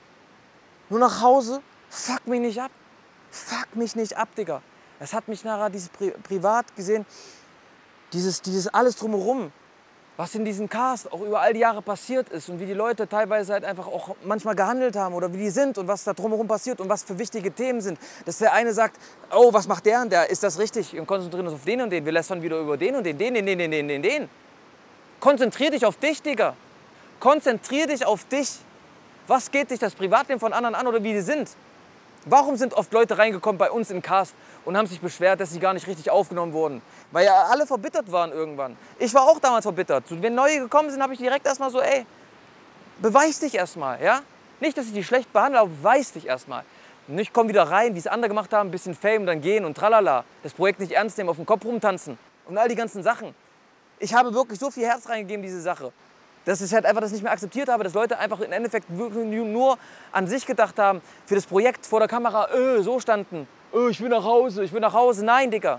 Speaker 1: Nur nach Hause, fuck mich nicht ab. Fuck mich nicht ab, Digga. Es hat mich nachher dieses Pri privat gesehen, dieses, dieses alles drumherum, was in diesem Cast auch über all die Jahre passiert ist und wie die Leute teilweise halt einfach auch manchmal gehandelt haben oder wie die sind und was da drumherum passiert und was für wichtige Themen sind. Dass der eine sagt, oh, was macht der und der, ist das richtig? Und konzentrieren uns auf den und den, wir lästern wieder über den und den, den, den, den, den, den, den, den. Konzentrier dich auf dich, Digga. Konzentrier dich auf dich. Was geht dich das Privatleben von anderen an oder wie die sind? Warum sind oft Leute reingekommen bei uns im Cast und haben sich beschwert, dass sie gar nicht richtig aufgenommen wurden? Weil ja alle verbittert waren irgendwann. Ich war auch damals verbittert. Wenn Neue gekommen sind, habe ich direkt erstmal so, ey, beweis dich erstmal, ja? Nicht, dass ich die schlecht behandle, aber beweis dich erstmal. Und nicht komm wieder rein, wie es andere gemacht haben, ein bisschen Fame, dann gehen und tralala. Das Projekt nicht ernst nehmen, auf dem Kopf rumtanzen und all die ganzen Sachen. Ich habe wirklich so viel Herz reingegeben in diese Sache, dass ich halt einfach das nicht mehr akzeptiert habe, dass Leute einfach im Endeffekt wirklich nur an sich gedacht haben, für das Projekt vor der Kamera, öh, so standen, öh, ich will nach Hause, ich will nach Hause. Nein, Digga.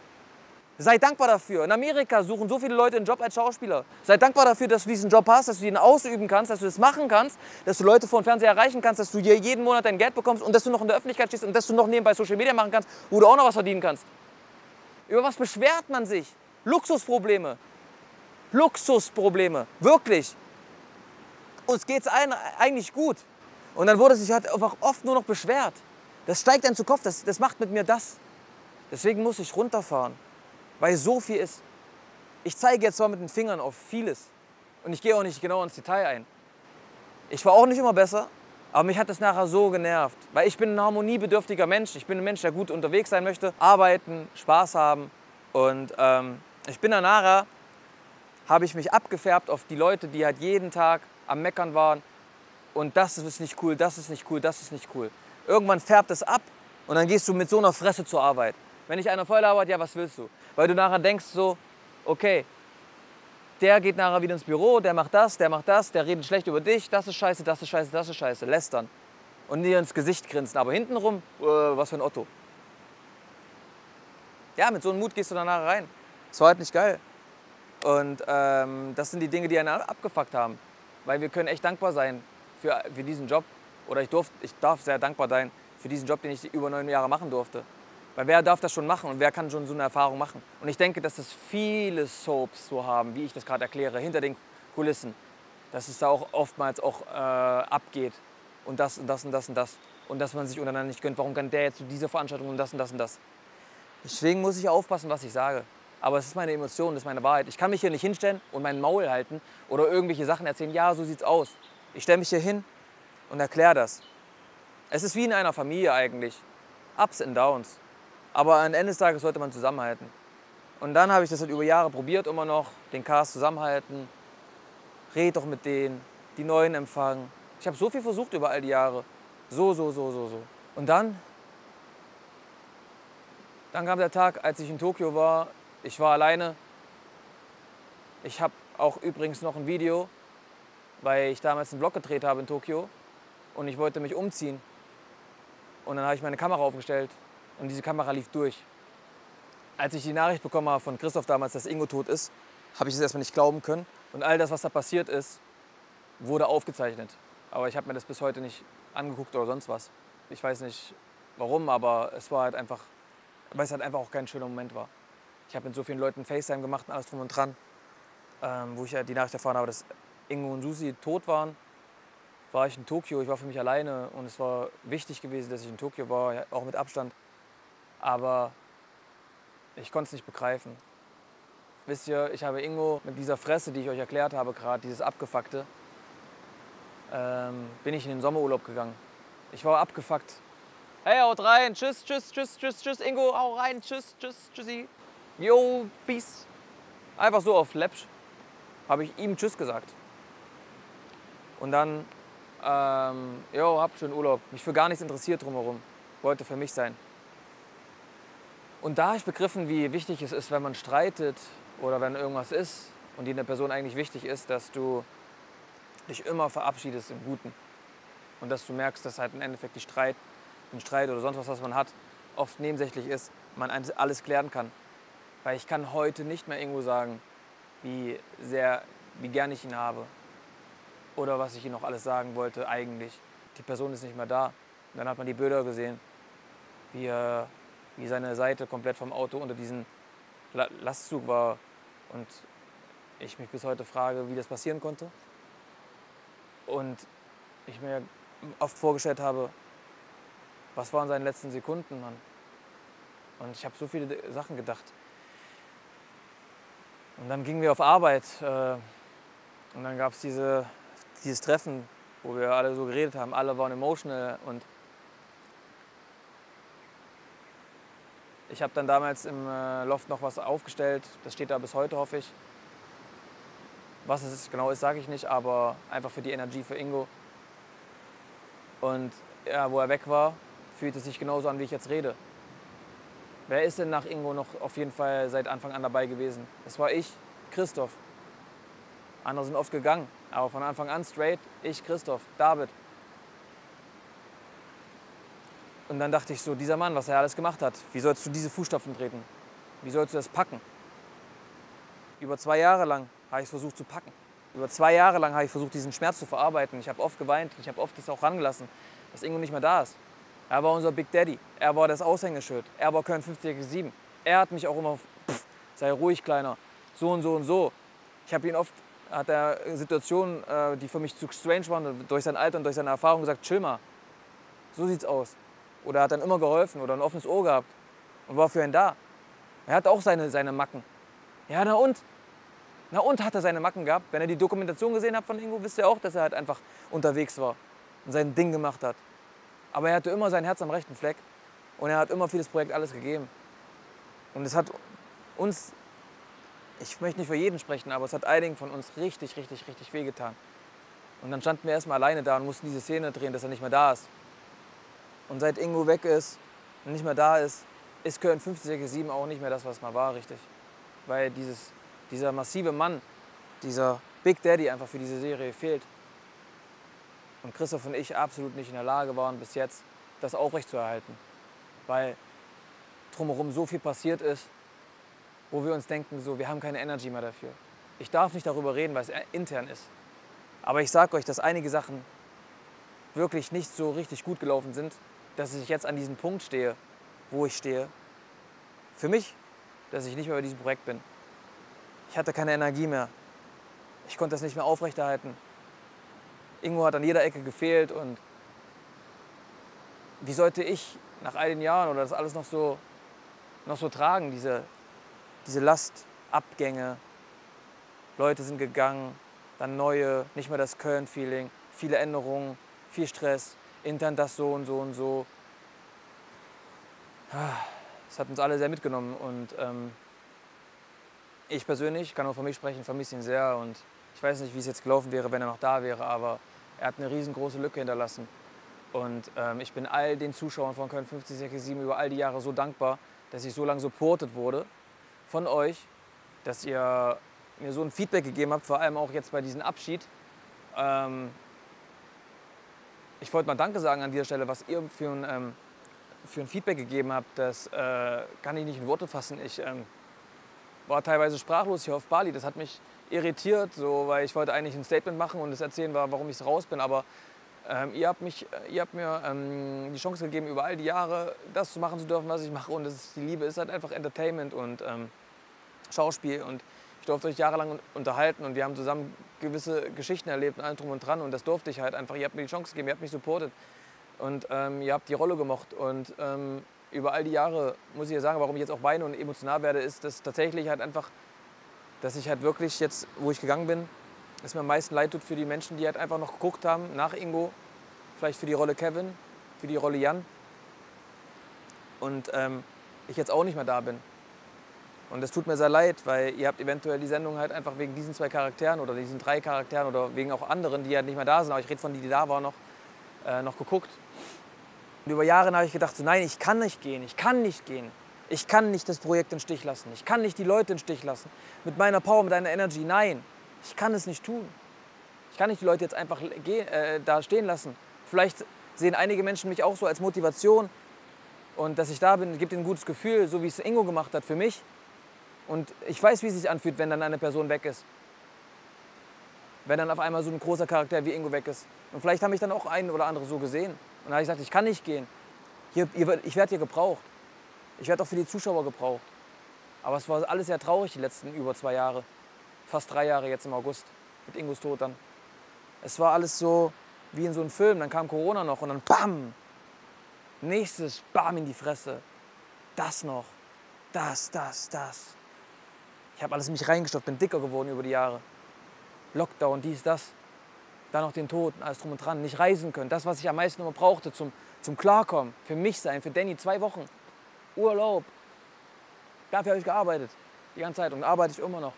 Speaker 1: Sei dankbar dafür. In Amerika suchen so viele Leute einen Job als Schauspieler. Sei dankbar dafür, dass du diesen Job hast, dass du ihn ausüben kannst, dass du das machen kannst, dass du Leute vor dem Fernseher erreichen kannst, dass du hier jeden Monat dein Geld bekommst und dass du noch in der Öffentlichkeit stehst und dass du noch nebenbei Social Media machen kannst, wo du auch noch was verdienen kannst. Über was beschwert man sich? Luxusprobleme. Luxusprobleme, wirklich. Uns geht es eigentlich gut. Und dann wurde sich halt einfach oft nur noch beschwert. Das steigt einem zu Kopf, das, das macht mit mir das. Deswegen muss ich runterfahren, weil so viel ist. Ich zeige jetzt zwar mit den Fingern auf vieles und ich gehe auch nicht genau ins Detail ein. Ich war auch nicht immer besser, aber mich hat das nachher so genervt. Weil ich bin ein harmoniebedürftiger Mensch. Ich bin ein Mensch, der gut unterwegs sein möchte, arbeiten, Spaß haben. Und ähm, ich bin dann nachher habe ich mich abgefärbt auf die Leute, die halt jeden Tag am Meckern waren. Und das ist nicht cool, das ist nicht cool, das ist nicht cool. Irgendwann färbt es ab und dann gehst du mit so einer Fresse zur Arbeit. Wenn dich einer voll labert, ja, was willst du? Weil du nachher denkst so, okay, der geht nachher wieder ins Büro, der macht das, der macht das, der redet schlecht über dich, das ist scheiße, das ist scheiße, das ist scheiße, lästern. Und dir ins Gesicht grinsen, aber hintenrum, äh, was für ein Otto. Ja, mit so einem Mut gehst du dann nachher rein. Das war halt nicht geil. Und ähm, das sind die Dinge, die einen abgefuckt haben. Weil wir können echt dankbar sein für, für diesen Job. Oder ich, durf, ich darf sehr dankbar sein für diesen Job, den ich über neun Jahre machen durfte. Weil wer darf das schon machen und wer kann schon so eine Erfahrung machen? Und ich denke, dass das viele Soaps so haben, wie ich das gerade erkläre, hinter den Kulissen. Dass es da auch oftmals auch äh, abgeht. Und das und das und das und das. Und dass man sich untereinander nicht gönnt. Warum kann der jetzt zu dieser Veranstaltung und das und das und das? Deswegen muss ich aufpassen, was ich sage. Aber es ist meine Emotion, das ist meine Wahrheit. Ich kann mich hier nicht hinstellen und meinen Maul halten oder irgendwelche Sachen erzählen. Ja, so sieht's aus. Ich stelle mich hier hin und erkläre das. Es ist wie in einer Familie eigentlich. Ups and Downs. Aber am Ende des Tages sollte man zusammenhalten. Und dann habe ich das halt über Jahre probiert, immer noch, den Cast zusammenhalten. Red doch mit denen, die Neuen empfangen. Ich habe so viel versucht über all die Jahre. So, so, so, so, so. Und dann, dann kam der Tag, als ich in Tokio war. Ich war alleine. Ich habe auch übrigens noch ein Video, weil ich damals einen Vlog gedreht habe in Tokio und ich wollte mich umziehen. Und dann habe ich meine Kamera aufgestellt und diese Kamera lief durch. Als ich die Nachricht bekommen habe von Christoph damals, dass Ingo tot ist, habe ich es erstmal nicht glauben können. Und all das, was da passiert ist, wurde aufgezeichnet. Aber ich habe mir das bis heute nicht angeguckt oder sonst was. Ich weiß nicht warum, aber es war halt einfach, weil es halt einfach auch kein schöner Moment war. Ich habe mit so vielen Leuten FaceTime gemacht und alles drum und dran, ähm, wo ich ja die Nachricht erfahren habe, dass Ingo und Susi tot waren. War ich in Tokio, ich war für mich alleine und es war wichtig gewesen, dass ich in Tokio war, ja, auch mit Abstand. Aber ich konnte es nicht begreifen. Wisst ihr, ich habe Ingo mit dieser Fresse, die ich euch erklärt habe gerade, dieses Abgefuckte, ähm, bin ich in den Sommerurlaub gegangen. Ich war abgefuckt. Hey, haut rein, tschüss, tschüss, tschüss, tschüss, tschüss, Ingo, hau rein, tschüss, tschüss, tschüssi. Yo, peace. Einfach so auf Läppsch habe ich ihm tschüss gesagt. Und dann, ähm, jo, hab schönen Urlaub. Mich für gar nichts interessiert drumherum. Wollte für mich sein. Und da habe ich begriffen, wie wichtig es ist, wenn man streitet oder wenn irgendwas ist und die eine Person eigentlich wichtig ist, dass du dich immer verabschiedest im Guten. Und dass du merkst, dass halt im Endeffekt die Streit, den Streit oder sonst was, was man hat, oft nebensächlich ist, man alles klären kann. Weil ich kann heute nicht mehr irgendwo sagen, wie sehr, wie gern ich ihn habe. Oder was ich ihm noch alles sagen wollte eigentlich. Die Person ist nicht mehr da. Und dann hat man die Bilder gesehen, wie, er, wie seine Seite komplett vom Auto unter diesem Lastzug war. Und ich mich bis heute frage, wie das passieren konnte. Und ich mir oft vorgestellt habe, was waren seine letzten Sekunden, Mann. Und ich habe so viele Sachen gedacht. Und dann gingen wir auf Arbeit äh, und dann gab es diese, dieses Treffen, wo wir alle so geredet haben. Alle waren emotional und ich habe dann damals im äh, Loft noch was aufgestellt. Das steht da bis heute, hoffe ich. Was es genau ist, sage ich nicht, aber einfach für die Energie für Ingo. Und ja, wo er weg war, fühlt es sich genauso an, wie ich jetzt rede. Wer ist denn nach Ingo noch auf jeden Fall seit Anfang an dabei gewesen? Das war ich, Christoph. Andere sind oft gegangen, aber von Anfang an straight, ich, Christoph, David. Und dann dachte ich so, dieser Mann, was er alles gemacht hat, wie sollst du diese Fußstapfen treten? Wie sollst du das packen? Über zwei Jahre lang habe ich es versucht zu packen. Über zwei Jahre lang habe ich versucht, diesen Schmerz zu verarbeiten. Ich habe oft geweint, ich habe oft das auch rangelassen, dass Ingo nicht mehr da ist. Er war unser Big Daddy, er war das Aushängeschild, er war Köln fünfzig sieben. Er hat mich auch immer, pff, sei ruhig, Kleiner, so und so und so. Ich habe ihn oft, hat er Situationen, die für mich zu strange waren, durch sein Alter und durch seine Erfahrung gesagt, chill mal, so sieht's aus. Oder er hat dann immer geholfen oder ein offenes Ohr gehabt und war für ihn da. Er hat auch seine, seine Macken. Ja, na und? Na und hat er seine Macken gehabt? Wenn ihr die Dokumentation gesehen habt von Ingo, wisst ihr auch, dass er halt einfach unterwegs war und sein Ding gemacht hat. Aber er hatte immer sein Herz am rechten Fleck und er hat immer für das Projekt alles gegeben. Und es hat uns, ich möchte nicht für jeden sprechen, aber es hat einigen von uns richtig, richtig, richtig wehgetan. Und dann standen wir erstmal alleine da und mussten diese Szene drehen, dass er nicht mehr da ist. Und seit Ingo weg ist und nicht mehr da ist, ist Köln fünfzig sieben auch nicht mehr das, was mal war, richtig. Weil dieses, dieser massive Mann, dieser Big Daddy einfach für diese Serie fehlt. Und Christoph und ich absolut nicht in der Lage waren, bis jetzt das aufrechtzuerhalten. Weil drumherum so viel passiert ist, wo wir uns denken, so, wir haben keine Energy mehr dafür. Ich darf nicht darüber reden, weil es intern ist. Aber ich sage euch, dass einige Sachen wirklich nicht so richtig gut gelaufen sind, dass ich jetzt an diesem Punkt stehe, wo ich stehe. Für mich, dass ich nicht mehr bei diesem Projekt bin. Ich hatte keine Energie mehr. Ich konnte das nicht mehr aufrechterhalten. Ingo hat an jeder Ecke gefehlt und wie sollte ich nach all den Jahren oder das alles noch so, noch so tragen, diese, diese Last, Abgänge, Leute sind gegangen, dann neue, nicht mehr das Köln-Feeling, viele Änderungen, viel Stress, intern das so und so und so. Das hat uns alle sehr mitgenommen und ähm, ich persönlich, kann nur von mir sprechen, vermisse ihn sehr und ich weiß nicht, wie es jetzt gelaufen wäre, wenn er noch da wäre, aber er hat eine riesengroße Lücke hinterlassen. Und ähm, ich bin all den Zuschauern von Köln fünfzig sieben über all die Jahre so dankbar, dass ich so lange supportet wurde von euch, dass ihr mir so ein Feedback gegeben habt, vor allem auch jetzt bei diesem Abschied. Ähm, ich wollte mal Danke sagen an dieser Stelle, was ihr für ein, ähm, für ein Feedback gegeben habt. Das äh, kann ich nicht in Worte fassen. Ich ähm, war teilweise sprachlos hier auf Bali. Das hat mich irritiert, so, weil ich wollte eigentlich ein Statement machen und es erzählen, warum ich raus bin. Aber ähm, ihr, habt mich, ihr habt mir ähm, die Chance gegeben, über all die Jahre das zu machen zu dürfen, was ich mache. Und das ist, die Liebe ist halt einfach Entertainment und ähm, Schauspiel. Und ich durfte euch jahrelang unterhalten und wir haben zusammen gewisse Geschichten erlebt und allem drum und dran. Und das durfte ich halt einfach. Ihr habt mir die Chance gegeben, ihr habt mich supportet und ähm, ihr habt die Rolle gemocht. Und ähm, über all die Jahre, muss ich ja sagen, warum ich jetzt auch weine und emotional werde, ist, dass tatsächlich halt einfach, dass ich halt wirklich jetzt, wo ich gegangen bin, es mir am meisten leid tut für die Menschen, die halt einfach noch geguckt haben nach Ingo, vielleicht für die Rolle Kevin, für die Rolle Jan und ähm, ich jetzt auch nicht mehr da bin. Und es tut mir sehr leid, weil ihr habt eventuell die Sendung halt einfach wegen diesen zwei Charakteren oder diesen drei Charakteren oder wegen auch anderen, die halt nicht mehr da sind, aber ich rede von denen, die da waren, noch, äh, noch geguckt. Und über Jahre habe ich gedacht, so, nein, ich kann nicht gehen, ich kann nicht gehen. Ich kann nicht das Projekt in den Stich lassen. Ich kann nicht die Leute in den Stich lassen. Mit meiner Power, mit meiner Energy. Nein, ich kann es nicht tun. Ich kann nicht die Leute jetzt einfach äh, da stehen lassen. Vielleicht sehen einige Menschen mich auch so als Motivation. Und dass ich da bin, gibt ihnen ein gutes Gefühl, so wie es Ingo gemacht hat für mich. Und ich weiß, wie es sich anfühlt, wenn dann eine Person weg ist. Wenn dann auf einmal so ein großer Charakter wie Ingo weg ist. Und vielleicht haben mich dann auch ein oder andere so gesehen. Und dann habe ich gesagt, ich kann nicht gehen. Hier, ich werde hier gebraucht. Ich werde auch für die Zuschauer gebraucht. Aber es war alles sehr traurig die letzten über zwei Jahre. Fast drei Jahre jetzt im August mit Ingos Tod dann. Es war alles so wie in so einem Film. Dann kam Corona noch und dann BAM! Nächstes BAM in die Fresse. Das noch. Das, das, das. Ich habe alles in mich reingestopft, bin dicker geworden über die Jahre. Lockdown, dies, das. Dann noch den Tod, alles drum und dran. Nicht reisen können. Das, was ich am meisten immer brauchte zum, zum Klarkommen. Für mich sein, für Danny. Zwei Wochen. Urlaub. Dafür habe ich gearbeitet. Die ganze Zeit und arbeite ich immer noch.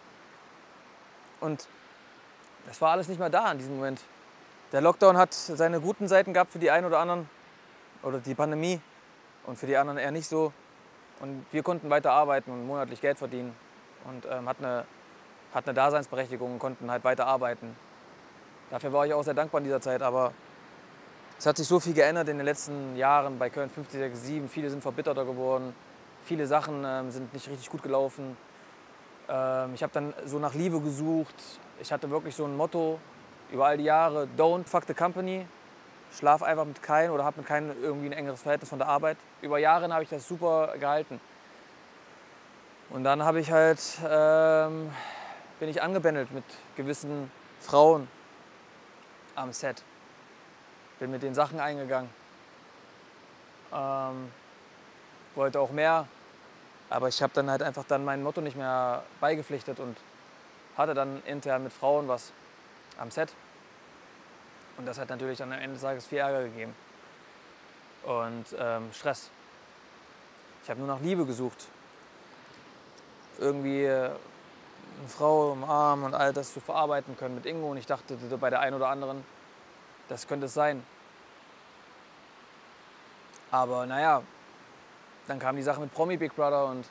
Speaker 1: Und das war alles nicht mehr da in diesem Moment. Der Lockdown hat seine guten Seiten gehabt für die einen oder anderen. Oder die Pandemie. Und für die anderen eher nicht so. Und wir konnten weiter arbeiten und monatlich Geld verdienen. Und ähm, hat eine, hat eine Daseinsberechtigung und konnten halt weiter arbeiten. Dafür war ich auch sehr dankbar in dieser Zeit. Aber es hat sich so viel geändert in den letzten Jahren bei Köln fünfzig, sechs, sieben. Viele sind verbitterter geworden. Viele Sachen ähm, sind nicht richtig gut gelaufen. Ähm, ich habe dann so nach Liebe gesucht. Ich hatte wirklich so ein Motto über all die Jahre: Don't fuck the company. Schlaf einfach mit keinem oder hab mit keinem irgendwie ein engeres Verhältnis von der Arbeit. Über Jahre habe ich das super gehalten. Und dann habe ich halt, ähm, bin ich angebändelt mit gewissen Frauen am Set. Bin mit den Sachen eingegangen. Ähm, wollte auch mehr, aber ich habe dann halt einfach dann mein Motto nicht mehr beigepflichtet und hatte dann intern mit Frauen was am Set. Und das hat natürlich dann am Ende des Tages viel Ärger gegeben und ähm, Stress. Ich habe nur nach Liebe gesucht. Irgendwie eine Frau im Arm und all das zu verarbeiten können mit Ingo. Und ich dachte bei der einen oder anderen, das könnte es sein. Aber naja, dann kam die Sache mit Promi Big Brother und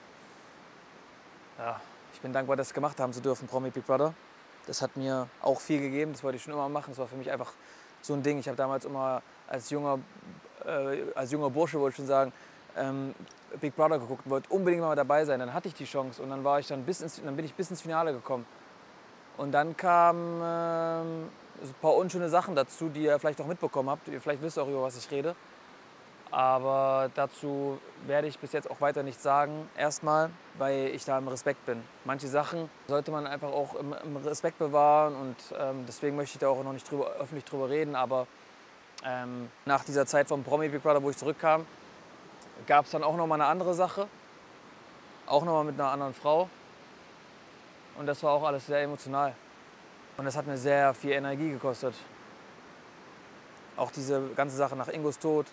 Speaker 1: ja, ich bin dankbar, das gemacht haben zu dürfen, Promi Big Brother. Das hat mir auch viel gegeben, das wollte ich schon immer machen. Das war für mich einfach so ein Ding. Ich habe damals immer als junger, äh, als junger Bursche, wollte ich schon sagen, ähm, Big Brother geguckt und wollte unbedingt mal dabei sein. Dann hatte ich die Chance und dann, war ich dann, bis ins, dann bin ich bis ins Finale gekommen. Und dann kamen ähm, ein paar unschöne Sachen dazu, die ihr vielleicht auch mitbekommen habt. Vielleicht wisst ihr auch, über was ich rede. Aber dazu werde ich bis jetzt auch weiter nichts sagen. Erstmal, weil ich da im Respekt bin. Manche Sachen sollte man einfach auch im, im Respekt bewahren und ähm, deswegen möchte ich da auch noch nicht drüber, öffentlich drüber reden. Aber ähm, nach dieser Zeit vom Promi Big Brother, wo ich zurückkam, gab es dann auch noch mal eine andere Sache. Auch noch mal mit einer anderen Frau. Und das war auch alles sehr emotional. Und das hat mir sehr viel Energie gekostet. Auch diese ganze Sache nach Ingos Tod.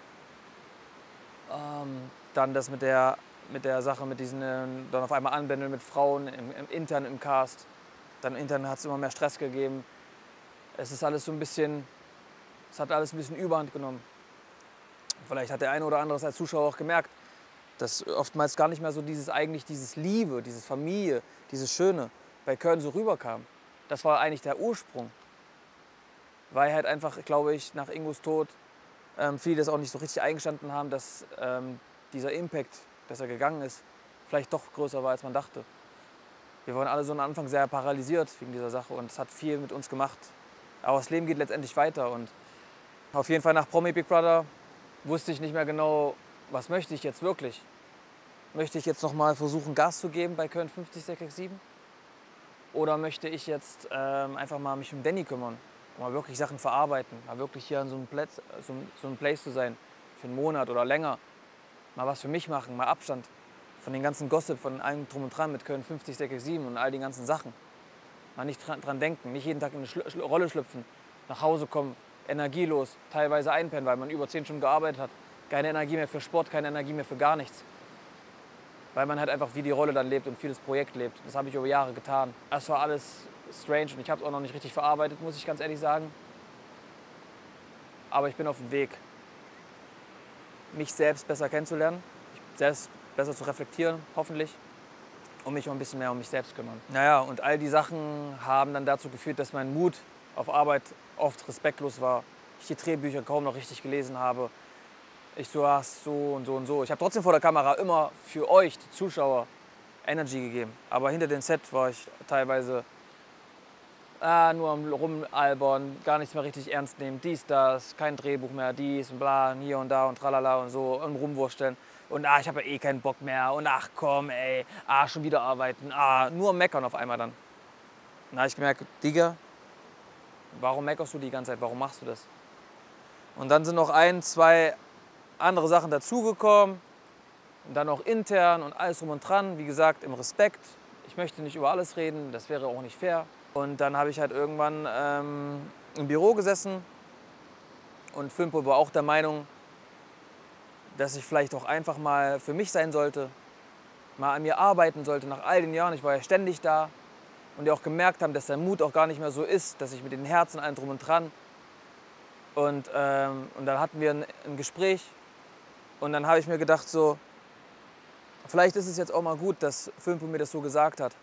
Speaker 1: Ähm, dann das mit der, mit der Sache, mit diesen, äh, dann auf einmal Anbändeln mit Frauen im, im Intern, im Cast. Dann im Intern hat es immer mehr Stress gegeben. Es ist alles so ein bisschen, es hat alles ein bisschen Überhand genommen. Vielleicht hat der eine oder andere es als Zuschauer auch gemerkt, dass oftmals gar nicht mehr so dieses, eigentlich dieses Liebe, dieses Familie, dieses Schöne bei Köln so rüberkam. Das war eigentlich der Ursprung. Weil halt einfach, glaube ich, nach Ingos Tod ähm, viele das auch nicht so richtig eingestanden haben, dass ähm, dieser Impact, dass er gegangen ist, vielleicht doch größer war, als man dachte. Wir waren alle so am Anfang sehr paralysiert wegen dieser Sache und es hat viel mit uns gemacht. Aber das Leben geht letztendlich weiter und auf jeden Fall nach Promi Big Brother wusste ich nicht mehr genau, was möchte ich jetzt wirklich. Möchte ich jetzt noch mal versuchen, Gas zu geben bei Köln fünfzig sechs sieben? Oder möchte ich jetzt ähm, einfach mal mich um Danny kümmern, mal wirklich Sachen verarbeiten, mal wirklich hier an so einem Platz, so, so einem Place zu sein, für einen Monat oder länger, mal was für mich machen, mal Abstand von den ganzen Gossip, von allem drum und dran mit Köln fünfzig sechs sieben und all den ganzen Sachen. Mal nicht dran, dran denken, nicht jeden Tag in eine Schl Schl Rolle schlüpfen, nach Hause kommen, energielos, teilweise einpennen, weil man über zehn Stunden gearbeitet hat. Keine Energie mehr für Sport, keine Energie mehr für gar nichts. Weil man halt einfach wie die Rolle dann lebt und vieles Projekt lebt. Das habe ich über Jahre getan. Das war alles strange und ich habe es auch noch nicht richtig verarbeitet, muss ich ganz ehrlich sagen. Aber ich bin auf dem Weg, mich selbst besser kennenzulernen, mich selbst besser zu reflektieren, hoffentlich, und mich auch ein bisschen mehr um mich selbst kümmern. Naja, und all die Sachen haben dann dazu geführt, dass mein Mut auf Arbeit oft respektlos war. Ich die Drehbücher kaum noch richtig gelesen habe. Ich so, ach, so und so und so. Ich habe trotzdem vor der Kamera immer für euch, die Zuschauer, Energy gegeben. Aber hinter dem Set war ich teilweise ah, nur am Rumalbern, gar nichts mehr richtig ernst nehmen. Dies, das, kein Drehbuch mehr, dies und bla, und hier und da und tralala und so und rumwursteln. Und ah, ich habe ja eh keinen Bock mehr. Und ach komm, ey, ah, schon wieder arbeiten. Ah, nur meckern auf einmal dann. Dann habe ich gemerkt, Digga, warum meckerst du die ganze Zeit? Warum machst du das? Und dann sind noch ein, zwei andere Sachen dazugekommen. Und dann auch intern und alles drum und dran. Wie gesagt, im Respekt. Ich möchte nicht über alles reden, das wäre auch nicht fair. Und dann habe ich halt irgendwann ähm, im Büro gesessen. Und Filmpo war auch der Meinung, dass ich vielleicht auch einfach mal für mich sein sollte. Mal an mir arbeiten sollte nach all den Jahren. Ich war ja ständig da. Und die auch gemerkt haben, dass der Mut auch gar nicht mehr so ist, dass ich mit den Herzen allen drum und dran. Und, ähm, und dann hatten wir ein, ein Gespräch und dann habe ich mir gedacht so, vielleicht ist es jetzt auch mal gut, dass Filmpo mir das so gesagt hat.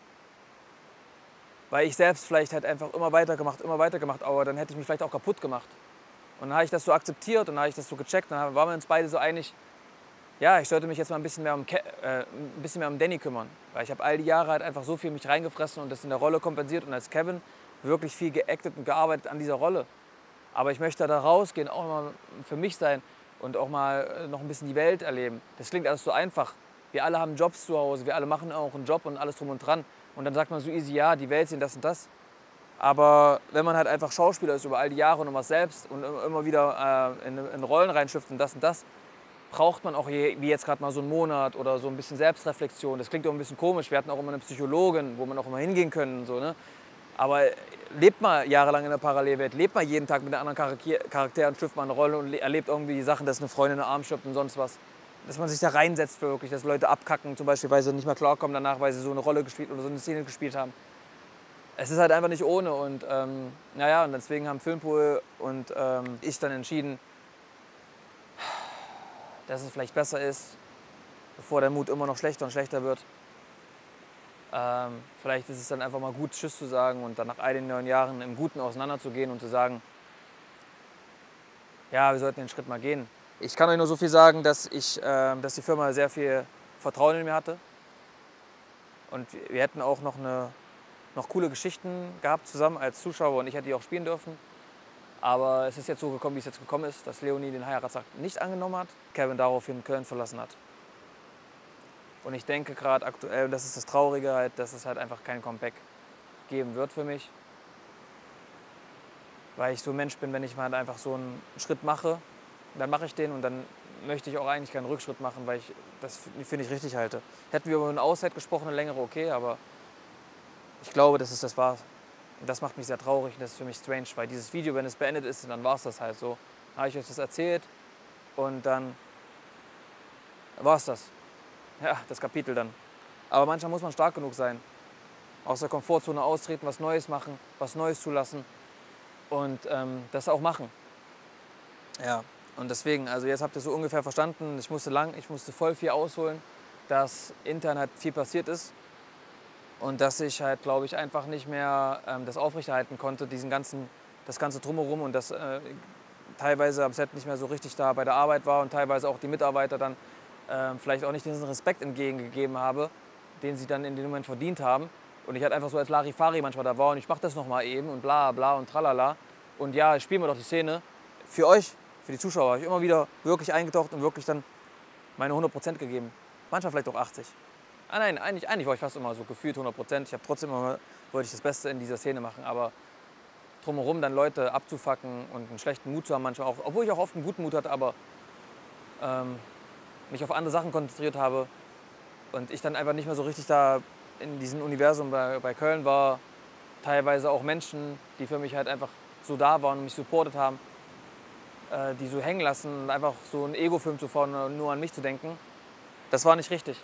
Speaker 1: Weil ich selbst vielleicht halt einfach immer weitergemacht, immer weitergemacht, aber dann hätte ich mich vielleicht auch kaputt gemacht. Und dann habe ich das so akzeptiert und dann habe ich das so gecheckt und dann waren wir uns beide so einig, ja, ich sollte mich jetzt mal ein bisschen mehr um, Ke äh, ein bisschen mehr um Danny kümmern. Weil ich habe all die Jahre halt einfach so viel mich reingefressen und das in der Rolle kompensiert und als Kevin wirklich viel geactet und gearbeitet an dieser Rolle. Aber ich möchte da rausgehen, auch mal für mich sein und auch mal noch ein bisschen die Welt erleben. Das klingt alles so einfach. Wir alle haben Jobs zu Hause, wir alle machen auch einen Job und alles drum und dran. Und dann sagt man so easy, ja, die Welt sehen das und das. Aber wenn man halt einfach Schauspieler ist über all die Jahre und was selbst und immer wieder äh, in, in Rollen reinschifft und das und das, braucht man auch je, wie jetzt gerade mal so einen Monat oder so ein bisschen Selbstreflexion. Das klingt auch ein bisschen komisch. Wir hatten auch immer eine Psychologin, wo man auch immer hingehen können und so, ne? Aber lebt mal jahrelang in der Parallelwelt, lebt mal jeden Tag mit anderen Charakteren, schlüpft mal eine Rolle und erlebt irgendwie die Sachen, dass eine Freundin einen Arm stirbt und sonst was. Dass man sich da reinsetzt für wirklich, dass Leute abkacken, zum Beispiel, weil sie nicht mehr klarkommen danach, weil sie so eine Rolle gespielt oder so eine Szene gespielt haben. Es ist halt einfach nicht ohne und ähm, naja, und deswegen haben Filmpo und ähm, ich dann entschieden, dass es vielleicht besser ist, bevor der Mut immer noch schlechter und schlechter wird. Ähm, vielleicht ist es dann einfach mal gut, Tschüss zu sagen und dann nach all den neun Jahren im Guten auseinanderzugehen und zu sagen, ja, wir sollten den Schritt mal gehen. Ich kann euch nur so viel sagen, dass, ich, äh, dass die Firma sehr viel Vertrauen in mir hatte. Und wir hätten auch noch, eine, noch coole Geschichten gehabt zusammen als Zuschauer und ich hätte die auch spielen dürfen. Aber es ist jetzt so gekommen, wie es jetzt gekommen ist, dass Leonie den Heiratsakt nicht angenommen hat, Kevin daraufhin Köln verlassen hat. Und ich denke gerade aktuell, das ist das Traurige, halt, dass es halt einfach kein Comeback geben wird für mich. Weil ich so ein Mensch bin, wenn ich mal halt einfach so einen Schritt mache, dann mache ich den und dann möchte ich auch eigentlich keinen Rückschritt machen, weil ich das für nicht richtig halte. Hätten wir über eine Auszeit gesprochen, eine längere, okay, aber ich glaube, dass es das war. Und das macht mich sehr traurig und das ist für mich strange, weil dieses Video, wenn es beendet ist, dann war es das halt so. Dann habe ich euch das erzählt und dann war es das. Ja, das Kapitel dann. Aber manchmal muss man stark genug sein. Aus der Komfortzone austreten, was Neues machen, was Neues zulassen und ähm, das auch machen. Ja, und deswegen, also jetzt habt ihr so ungefähr verstanden, ich musste lang, ich musste voll viel ausholen, dass intern halt viel passiert ist und dass ich halt, glaube ich, einfach nicht mehr ähm, das aufrechterhalten konnte, diesen ganzen, das ganze Drumherum und das äh, teilweise am Set nicht mehr so richtig da bei der Arbeit war und teilweise auch die Mitarbeiter dann äh, vielleicht auch nicht diesen Respekt entgegengegeben habe, den sie dann in dem Moment verdient haben. Und ich halt einfach so als Larifari manchmal da war und ich mach das nochmal eben und bla bla und tralala. Und ja, ich spiele mir doch die Szene. Für euch, für die Zuschauer, habe ich immer wieder wirklich eingetaucht und wirklich dann meine hundert Prozent gegeben. Manchmal vielleicht auch achtzig. Ah nein, eigentlich, eigentlich war ich fast immer so gefühlt hundert Prozent. Ich habe trotzdem immer, wollte ich das Beste in dieser Szene machen. Aber drumherum dann Leute abzufacken und einen schlechten Mut zu haben manchmal auch, obwohl ich auch oft einen guten Mut hatte, aber ähm, mich auf andere Sachen konzentriert habe und ich dann einfach nicht mehr so richtig da in diesem Universum bei, bei Köln war. Teilweise auch Menschen, die für mich halt einfach so da waren und mich supportet haben, äh, die so hängen lassen und einfach so einen Ego-Film zu fahren und nur an mich zu denken. Das war nicht richtig.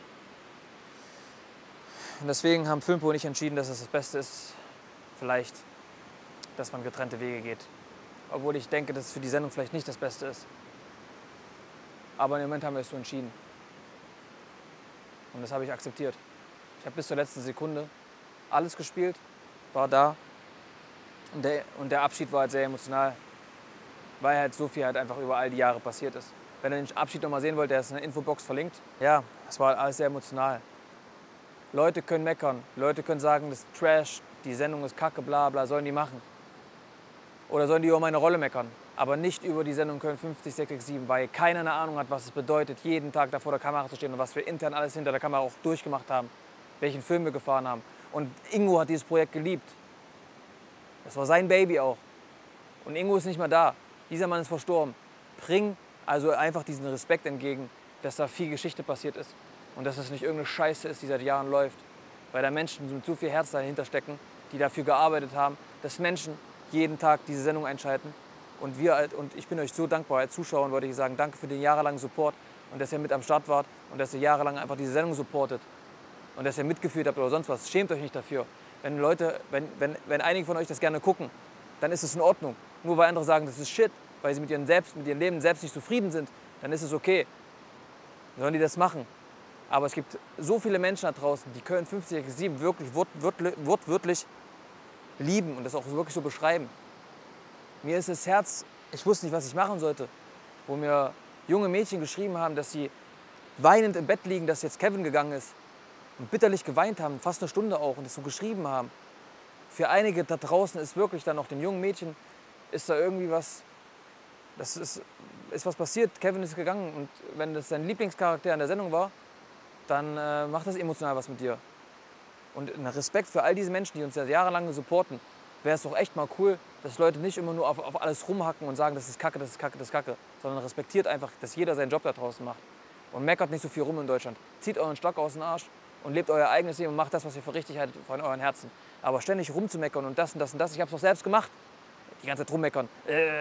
Speaker 1: Und deswegen haben Filmpo und ich entschieden, dass es das Beste ist, vielleicht, dass man getrennte Wege geht. Obwohl ich denke, dass es für die Sendung vielleicht nicht das Beste ist. Aber im Moment haben wir es so entschieden. Und das habe ich akzeptiert. Ich habe bis zur letzten Sekunde alles gespielt, war da. Und der, und der Abschied war halt sehr emotional, weil halt so viel halt einfach über all die Jahre passiert ist. Wenn ihr den Abschied noch mal sehen wollt, der ist in der Infobox verlinkt. Ja, es war alles sehr emotional. Leute können meckern, Leute können sagen, das ist Trash, die Sendung ist kacke, bla bla, sollen die machen. Oder sollen die über meine Rolle meckern. Aber nicht über die Sendung Köln fünfzig sechs sechs sieben, weil keiner eine Ahnung hat, was es bedeutet, jeden Tag da vor der Kamera zu stehen und was wir intern alles hinter der Kamera auch durchgemacht haben, welchen Film wir gefahren haben. Und Ingo hat dieses Projekt geliebt. Das war sein Baby auch. Und Ingo ist nicht mehr da. Dieser Mann ist verstorben. Bring also einfach diesen Respekt entgegen, dass da viel Geschichte passiert ist. Und dass es nicht irgendeine Scheiße ist, die seit Jahren läuft. Weil da Menschen mit so viel Herz dahinter stecken, die dafür gearbeitet haben, dass Menschen jeden Tag diese Sendung einschalten. Und, wir, und ich bin euch so dankbar als Zuschauer, wollte ich sagen, danke für den jahrelangen Support und dass ihr mit am Start wart und dass ihr jahrelang einfach diese Sendung supportet und dass ihr mitgeführt habt oder sonst was. Schämt euch nicht dafür. Wenn Leute, wenn, wenn, wenn einige von euch das gerne gucken, dann ist es in Ordnung. Nur weil andere sagen, das ist Shit, weil sie mit ihrem, selbst, mit ihrem Leben selbst nicht zufrieden sind, dann ist es okay. Sollen die das machen? Aber es gibt so viele Menschen da draußen, die Köln fünfzig sechs sieben wirklich wort, wort, wortwörtlich lieben und das auch wirklich so beschreiben. Mir ist das Herz, ich wusste nicht, was ich machen sollte, wo mir junge Mädchen geschrieben haben, dass sie weinend im Bett liegen, dass jetzt Kevin gegangen ist und bitterlich geweint haben, fast eine Stunde auch und das so geschrieben haben. Für einige da draußen ist wirklich dann auch den jungen Mädchen, ist da irgendwie was, das ist, ist was passiert, Kevin ist gegangen und wenn das dein Lieblingscharakter in der Sendung war, dann äh, macht das emotional was mit dir. Und ein Respekt für all diese Menschen, die uns ja jahrelang supporten, wäre es doch echt mal cool, dass Leute nicht immer nur auf, auf alles rumhacken und sagen, das ist Kacke, das ist Kacke, das ist Kacke, sondern respektiert einfach, dass jeder seinen Job da draußen macht. Und meckert nicht so viel rum in Deutschland. Zieht euren Stock aus dem Arsch und lebt euer eigenes Leben und macht das, was ihr für richtig haltet von euren Herzen. Aber ständig rumzumeckern und das und das und das, ich hab's doch selbst gemacht. Die ganze Zeit rummeckern.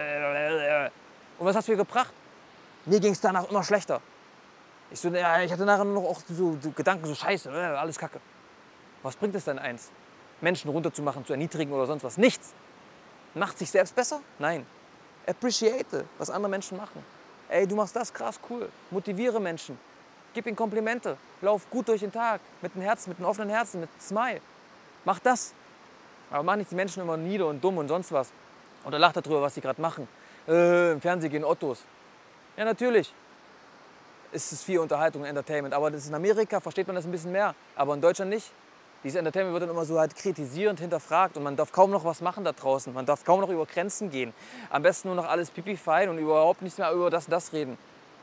Speaker 1: Und was hat's mir gebracht? Mir ging's danach immer schlechter. Ich, so, ja, ich hatte nachher nur noch auch so, so Gedanken, so Scheiße, alles Kacke. Was bringt es denn eins? Menschen runterzumachen, zu erniedrigen oder sonst was? Nichts. Macht sich selbst besser? Nein. Appreciate, was andere Menschen machen. Ey, du machst das, krass, cool. Motiviere Menschen. Gib ihnen Komplimente. Lauf gut durch den Tag. Mit einem Herzen, mit einem offenen Herzen, mit einem Smile. Mach das. Aber mach nicht die Menschen immer nieder und dumm und sonst was. Oder lach darüber, was sie gerade machen. Äh, im Fernsehen gehen Ottos. Ja, natürlich ist es viel Unterhaltung und Entertainment. Aber das in Amerika versteht man das ein bisschen mehr. Aber in Deutschland nicht. Dieses Entertainment wird dann immer so halt kritisierend hinterfragt und man darf kaum noch was machen da draußen. Man darf kaum noch über Grenzen gehen. Am besten nur noch alles pipi fein und überhaupt nicht mehr über das und das reden.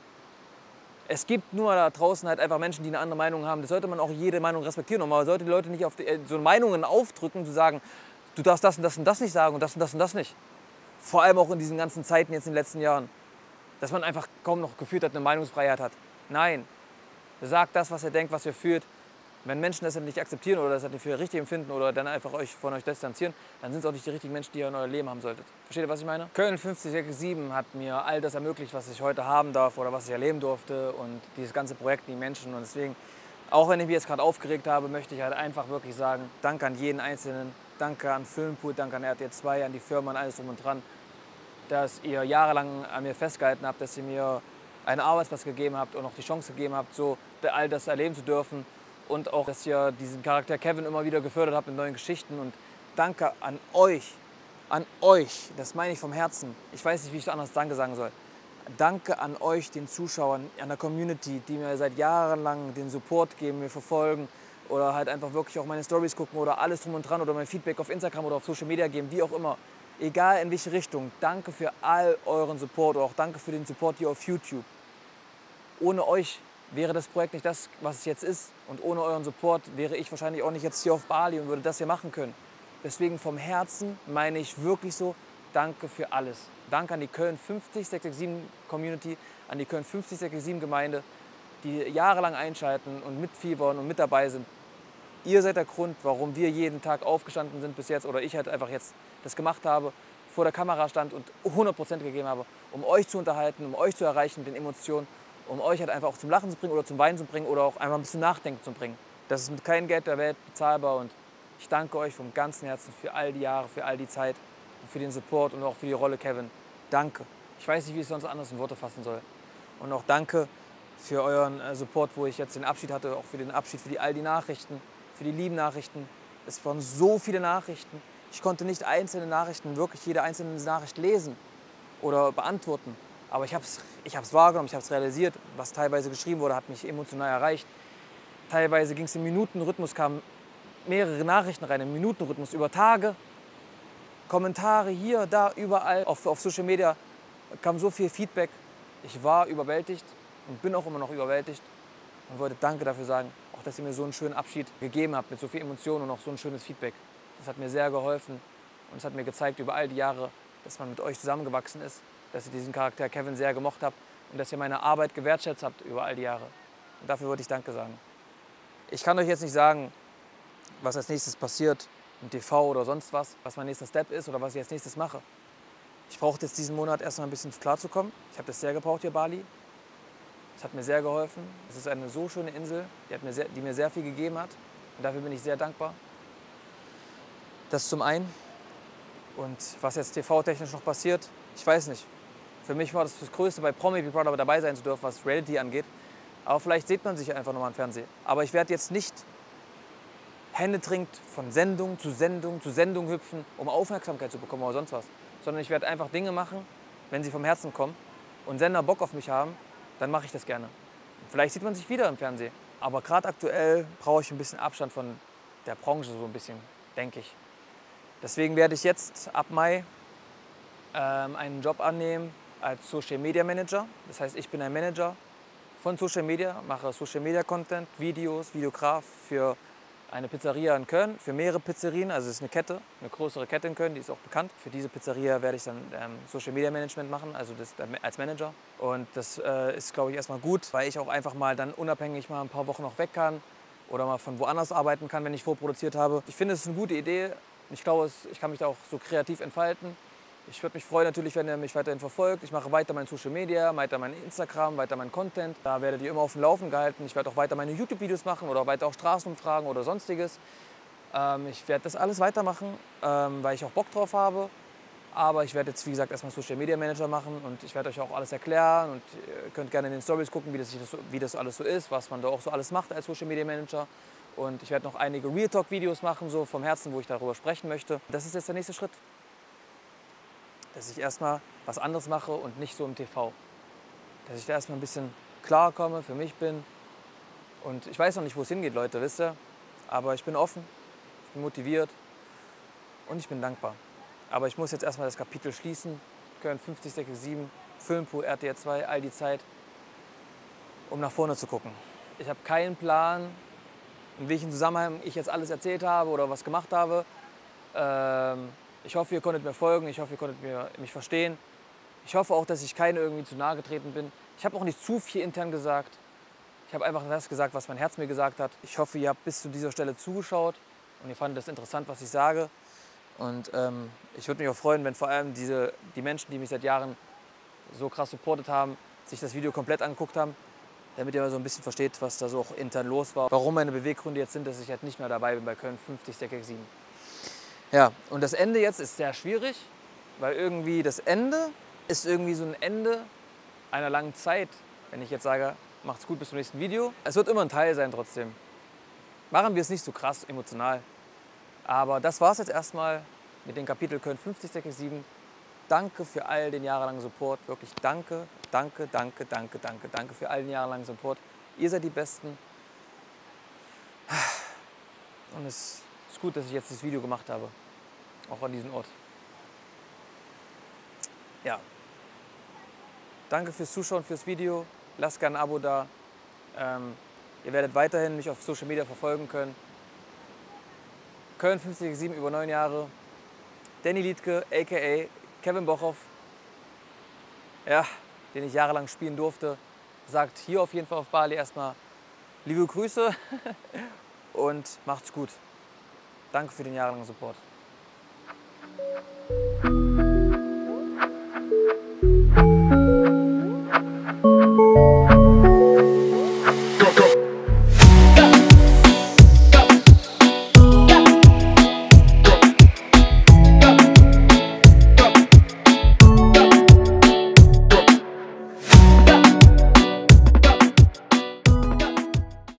Speaker 1: Es gibt nur da draußen halt einfach Menschen, die eine andere Meinung haben. Das sollte man auch jede Meinung respektieren. Und man sollte die Leute nicht auf die, so Meinungen aufdrücken, zu sagen, du darfst das und das und das nicht sagen und das und das und das nicht. Vor allem auch in diesen ganzen Zeiten jetzt in den letzten Jahren. Dass man einfach kaum noch gefühlt hat, eine Meinungsfreiheit hat. Nein, sagt das, was ihr denkt, was ihr fühlt. Wenn Menschen das nicht akzeptieren oder das nicht für richtig empfinden oder dann einfach euch von euch distanzieren, dann sind es auch nicht die richtigen Menschen, die ihr in euer Leben haben solltet. Versteht ihr, was ich meine? Köln fünfzig sechs sieben hat mir all das ermöglicht, was ich heute haben darf oder was ich erleben durfte und dieses ganze Projekt, die Menschen. Und deswegen, auch wenn ich mich jetzt gerade aufgeregt habe, möchte ich halt einfach wirklich sagen, danke an jeden Einzelnen, danke an Filmpool, danke an R T L zwei, an die Firma, an alles drum und dran, dass ihr jahrelang an mir festgehalten habt, dass ihr mir einen Arbeitsplatz gegeben habt und auch die Chance gegeben habt, so all das erleben zu dürfen. Und auch, dass ihr diesen Charakter Kevin immer wieder gefördert habt mit neuen Geschichten. Und danke an euch, an euch, das meine ich vom Herzen. Ich weiß nicht, wie ich so anders Danke sagen soll. Danke an euch, den Zuschauern, an der Community, die mir seit Jahren lang den Support geben, mir verfolgen, oder halt einfach wirklich auch meine Stories gucken oder alles drum und dran oder mein Feedback auf Instagram oder auf Social Media geben, wie auch immer. Egal in welche Richtung, danke für all euren Support oder auch danke für den Support hier auf YouTube. Ohne euch wäre das Projekt nicht das, was es jetzt ist. Und ohne euren Support wäre ich wahrscheinlich auch nicht jetzt hier auf Bali und würde das hier machen können. Deswegen vom Herzen meine ich wirklich so, danke für alles. Danke an die Köln fünfzig sechs sechs sieben Community, an die Köln fünfzig sechs sechs sieben Gemeinde, die jahrelang einschalten und mitfiebern und mit dabei sind. Ihr seid der Grund, warum wir jeden Tag aufgestanden sind bis jetzt oder ich halt einfach jetzt das gemacht habe, vor der Kamera stand und hundert Prozent gegeben habe, um euch zu unterhalten, um euch zu erreichen mit den Emotionen, um euch halt einfach auch zum Lachen zu bringen oder zum Weinen zu bringen oder auch einfach ein bisschen Nachdenken zu bringen. Das ist mit keinem Geld der Welt bezahlbar und ich danke euch vom ganzen Herzen für all die Jahre, für all die Zeit und für den Support und auch für die Rolle Kevin. Danke. Ich weiß nicht, wie ich es sonst anders in Worte fassen soll. Und auch danke für euren Support, wo ich jetzt den Abschied hatte, auch für den Abschied, für die, all die Nachrichten, für die lieben Nachrichten. Es waren so viele Nachrichten. Ich konnte nicht einzelne Nachrichten, wirklich jede einzelne Nachricht lesen oder beantworten. Aber ich habe es ich hab's wahrgenommen, ich habe es realisiert. Was teilweise geschrieben wurde, hat mich emotional erreicht. Teilweise ging es im Minutenrhythmus, kamen mehrere Nachrichten rein, im Minutenrhythmus über Tage. Kommentare hier, da, überall. Auf, auf Social Media kam so viel Feedback. Ich war überwältigt und bin auch immer noch überwältigt. Und wollte danke dafür sagen, auch dass ihr mir so einen schönen Abschied gegeben habt, mit so viel Emotionen und auch so ein schönes Feedback. Das hat mir sehr geholfen und es hat mir gezeigt über all die Jahre, dass man mit euch zusammengewachsen ist, dass ihr diesen Charakter Kevin sehr gemocht habt und dass ihr meine Arbeit gewertschätzt habt über all die Jahre. Und dafür wollte ich danke sagen. Ich kann euch jetzt nicht sagen, was als nächstes passiert im T V oder sonst was, was mein nächster Step ist oder was ich als nächstes mache. Ich brauchte jetzt diesen Monat erstmal ein bisschen klarzukommen. Ich habe das sehr gebraucht hier, Bali. Es hat mir sehr geholfen. Es ist eine so schöne Insel, die, hat mir sehr, die mir sehr viel gegeben hat. Und dafür bin ich sehr dankbar. Das zum einen. Und was jetzt T V-technisch noch passiert, ich weiß nicht. Für mich war das das Größte, bei Promi Big Brother dabei sein zu dürfen, was Reality angeht. Aber vielleicht sieht man sich einfach nochmal im Fernsehen. Aber ich werde jetzt nicht händedringend von Sendung zu Sendung zu Sendung hüpfen, um Aufmerksamkeit zu bekommen oder sonst was. Sondern ich werde einfach Dinge machen, wenn sie vom Herzen kommen und Sender Bock auf mich haben, dann mache ich das gerne. Vielleicht sieht man sich wieder im Fernsehen. Aber gerade aktuell brauche ich ein bisschen Abstand von der Branche, so ein bisschen, denke ich. Deswegen werde ich jetzt ab Mai ähm, einen Job annehmen als Social Media Manager. Das heißt, ich bin ein Manager von Social Media, mache Social Media Content, Videos, Videograf für eine Pizzeria in Köln, für mehrere Pizzerien. Also es ist eine Kette, eine größere Kette in Köln, die ist auch bekannt. Für diese Pizzeria werde ich dann ähm, Social Media Management machen, also das, äh, als Manager. Und das äh, ist, glaube ich, erstmal gut, weil ich auch einfach mal dann unabhängig mal ein paar Wochen noch weg kann oder mal von woanders arbeiten kann, wenn ich vorproduziert habe. Ich finde, es ist eine gute Idee. Ich glaube, ich kann mich da auch so kreativ entfalten. Ich würde mich freuen natürlich, wenn ihr mich weiterhin verfolgt. Ich mache weiter mein Social Media, weiter mein Instagram, weiter mein Content. Da werdet ihr immer auf dem Laufen gehalten. Ich werde auch weiter meine YouTube-Videos machen oder weiter auch Straßenumfragen oder sonstiges. Ähm, ich werde das alles weitermachen, ähm, weil ich auch Bock drauf habe. Aber ich werde jetzt, wie gesagt, erstmal Social Media Manager machen und ich werde euch auch alles erklären. Und ihr könnt gerne in den Stories gucken, wie das, wie das alles so ist, was man da auch so alles macht als Social Media Manager. Und ich werde noch einige Real Talk Videos machen, so vom Herzen, wo ich darüber sprechen möchte. Das ist jetzt der nächste Schritt. Dass ich erstmal was anderes mache und nicht so im T V. Dass ich da erstmal ein bisschen klar komme, für mich bin. Und ich weiß noch nicht, wo es hingeht, Leute, wisst ihr? Aber ich bin offen, ich bin motiviert und ich bin dankbar. Aber ich muss jetzt erstmal das Kapitel schließen. Köln fünfzig sechs sieben, Filmpool, R T L zwei, all die Zeit, um nach vorne zu gucken. Ich habe keinen Plan, in welchem Zusammenhang ich jetzt alles erzählt habe oder was gemacht habe. Ähm, Ich hoffe, ihr konntet mir folgen, ich hoffe, ihr konntet mir, mich verstehen. Ich hoffe auch, dass ich keinem irgendwie zu nahe getreten bin. Ich habe auch nicht zu viel intern gesagt. Ich habe einfach das gesagt, was mein Herz mir gesagt hat. Ich hoffe, ihr habt bis zu dieser Stelle zugeschaut und ihr fandet das interessant, was ich sage. Und ähm, ich würde mich auch freuen, wenn vor allem diese, die Menschen, die mich seit Jahren so krass supportet haben, sich das Video komplett angeguckt haben, damit ihr mal so ein bisschen versteht, was da so auch intern los war. Warum meine Beweggründe jetzt sind, dass ich halt nicht mehr dabei bin bei Köln fünfzig sechs sieben. Ja, und das Ende jetzt ist sehr schwierig, weil irgendwie das Ende ist irgendwie so ein Ende einer langen Zeit. Wenn ich jetzt sage, macht's gut, bis zum nächsten Video. Es wird immer ein Teil sein trotzdem. Machen wir es nicht so krass emotional. Aber das war's jetzt erstmal mit dem Kapitel Köln fünfzig sechs sieben. Danke für all den jahrelangen Support. Wirklich danke, danke, danke, danke, danke, danke für all den jahrelangen Support. Ihr seid die Besten. Und es ist gut, dass ich jetzt das Video gemacht habe. Auch an diesem Ort. Ja. Danke fürs Zuschauen, fürs Video. Lasst gerne ein Abo da. Ähm, ihr werdet weiterhin mich auf Social Media verfolgen können. Köln fünfzig sieben über neun Jahre. Danny Liedtke, aka Kevin Bochoff, ja, den ich jahrelang spielen durfte, sagt hier auf jeden Fall auf Bali erstmal liebe Grüße und macht's gut. Danke für den jahrelangen Support.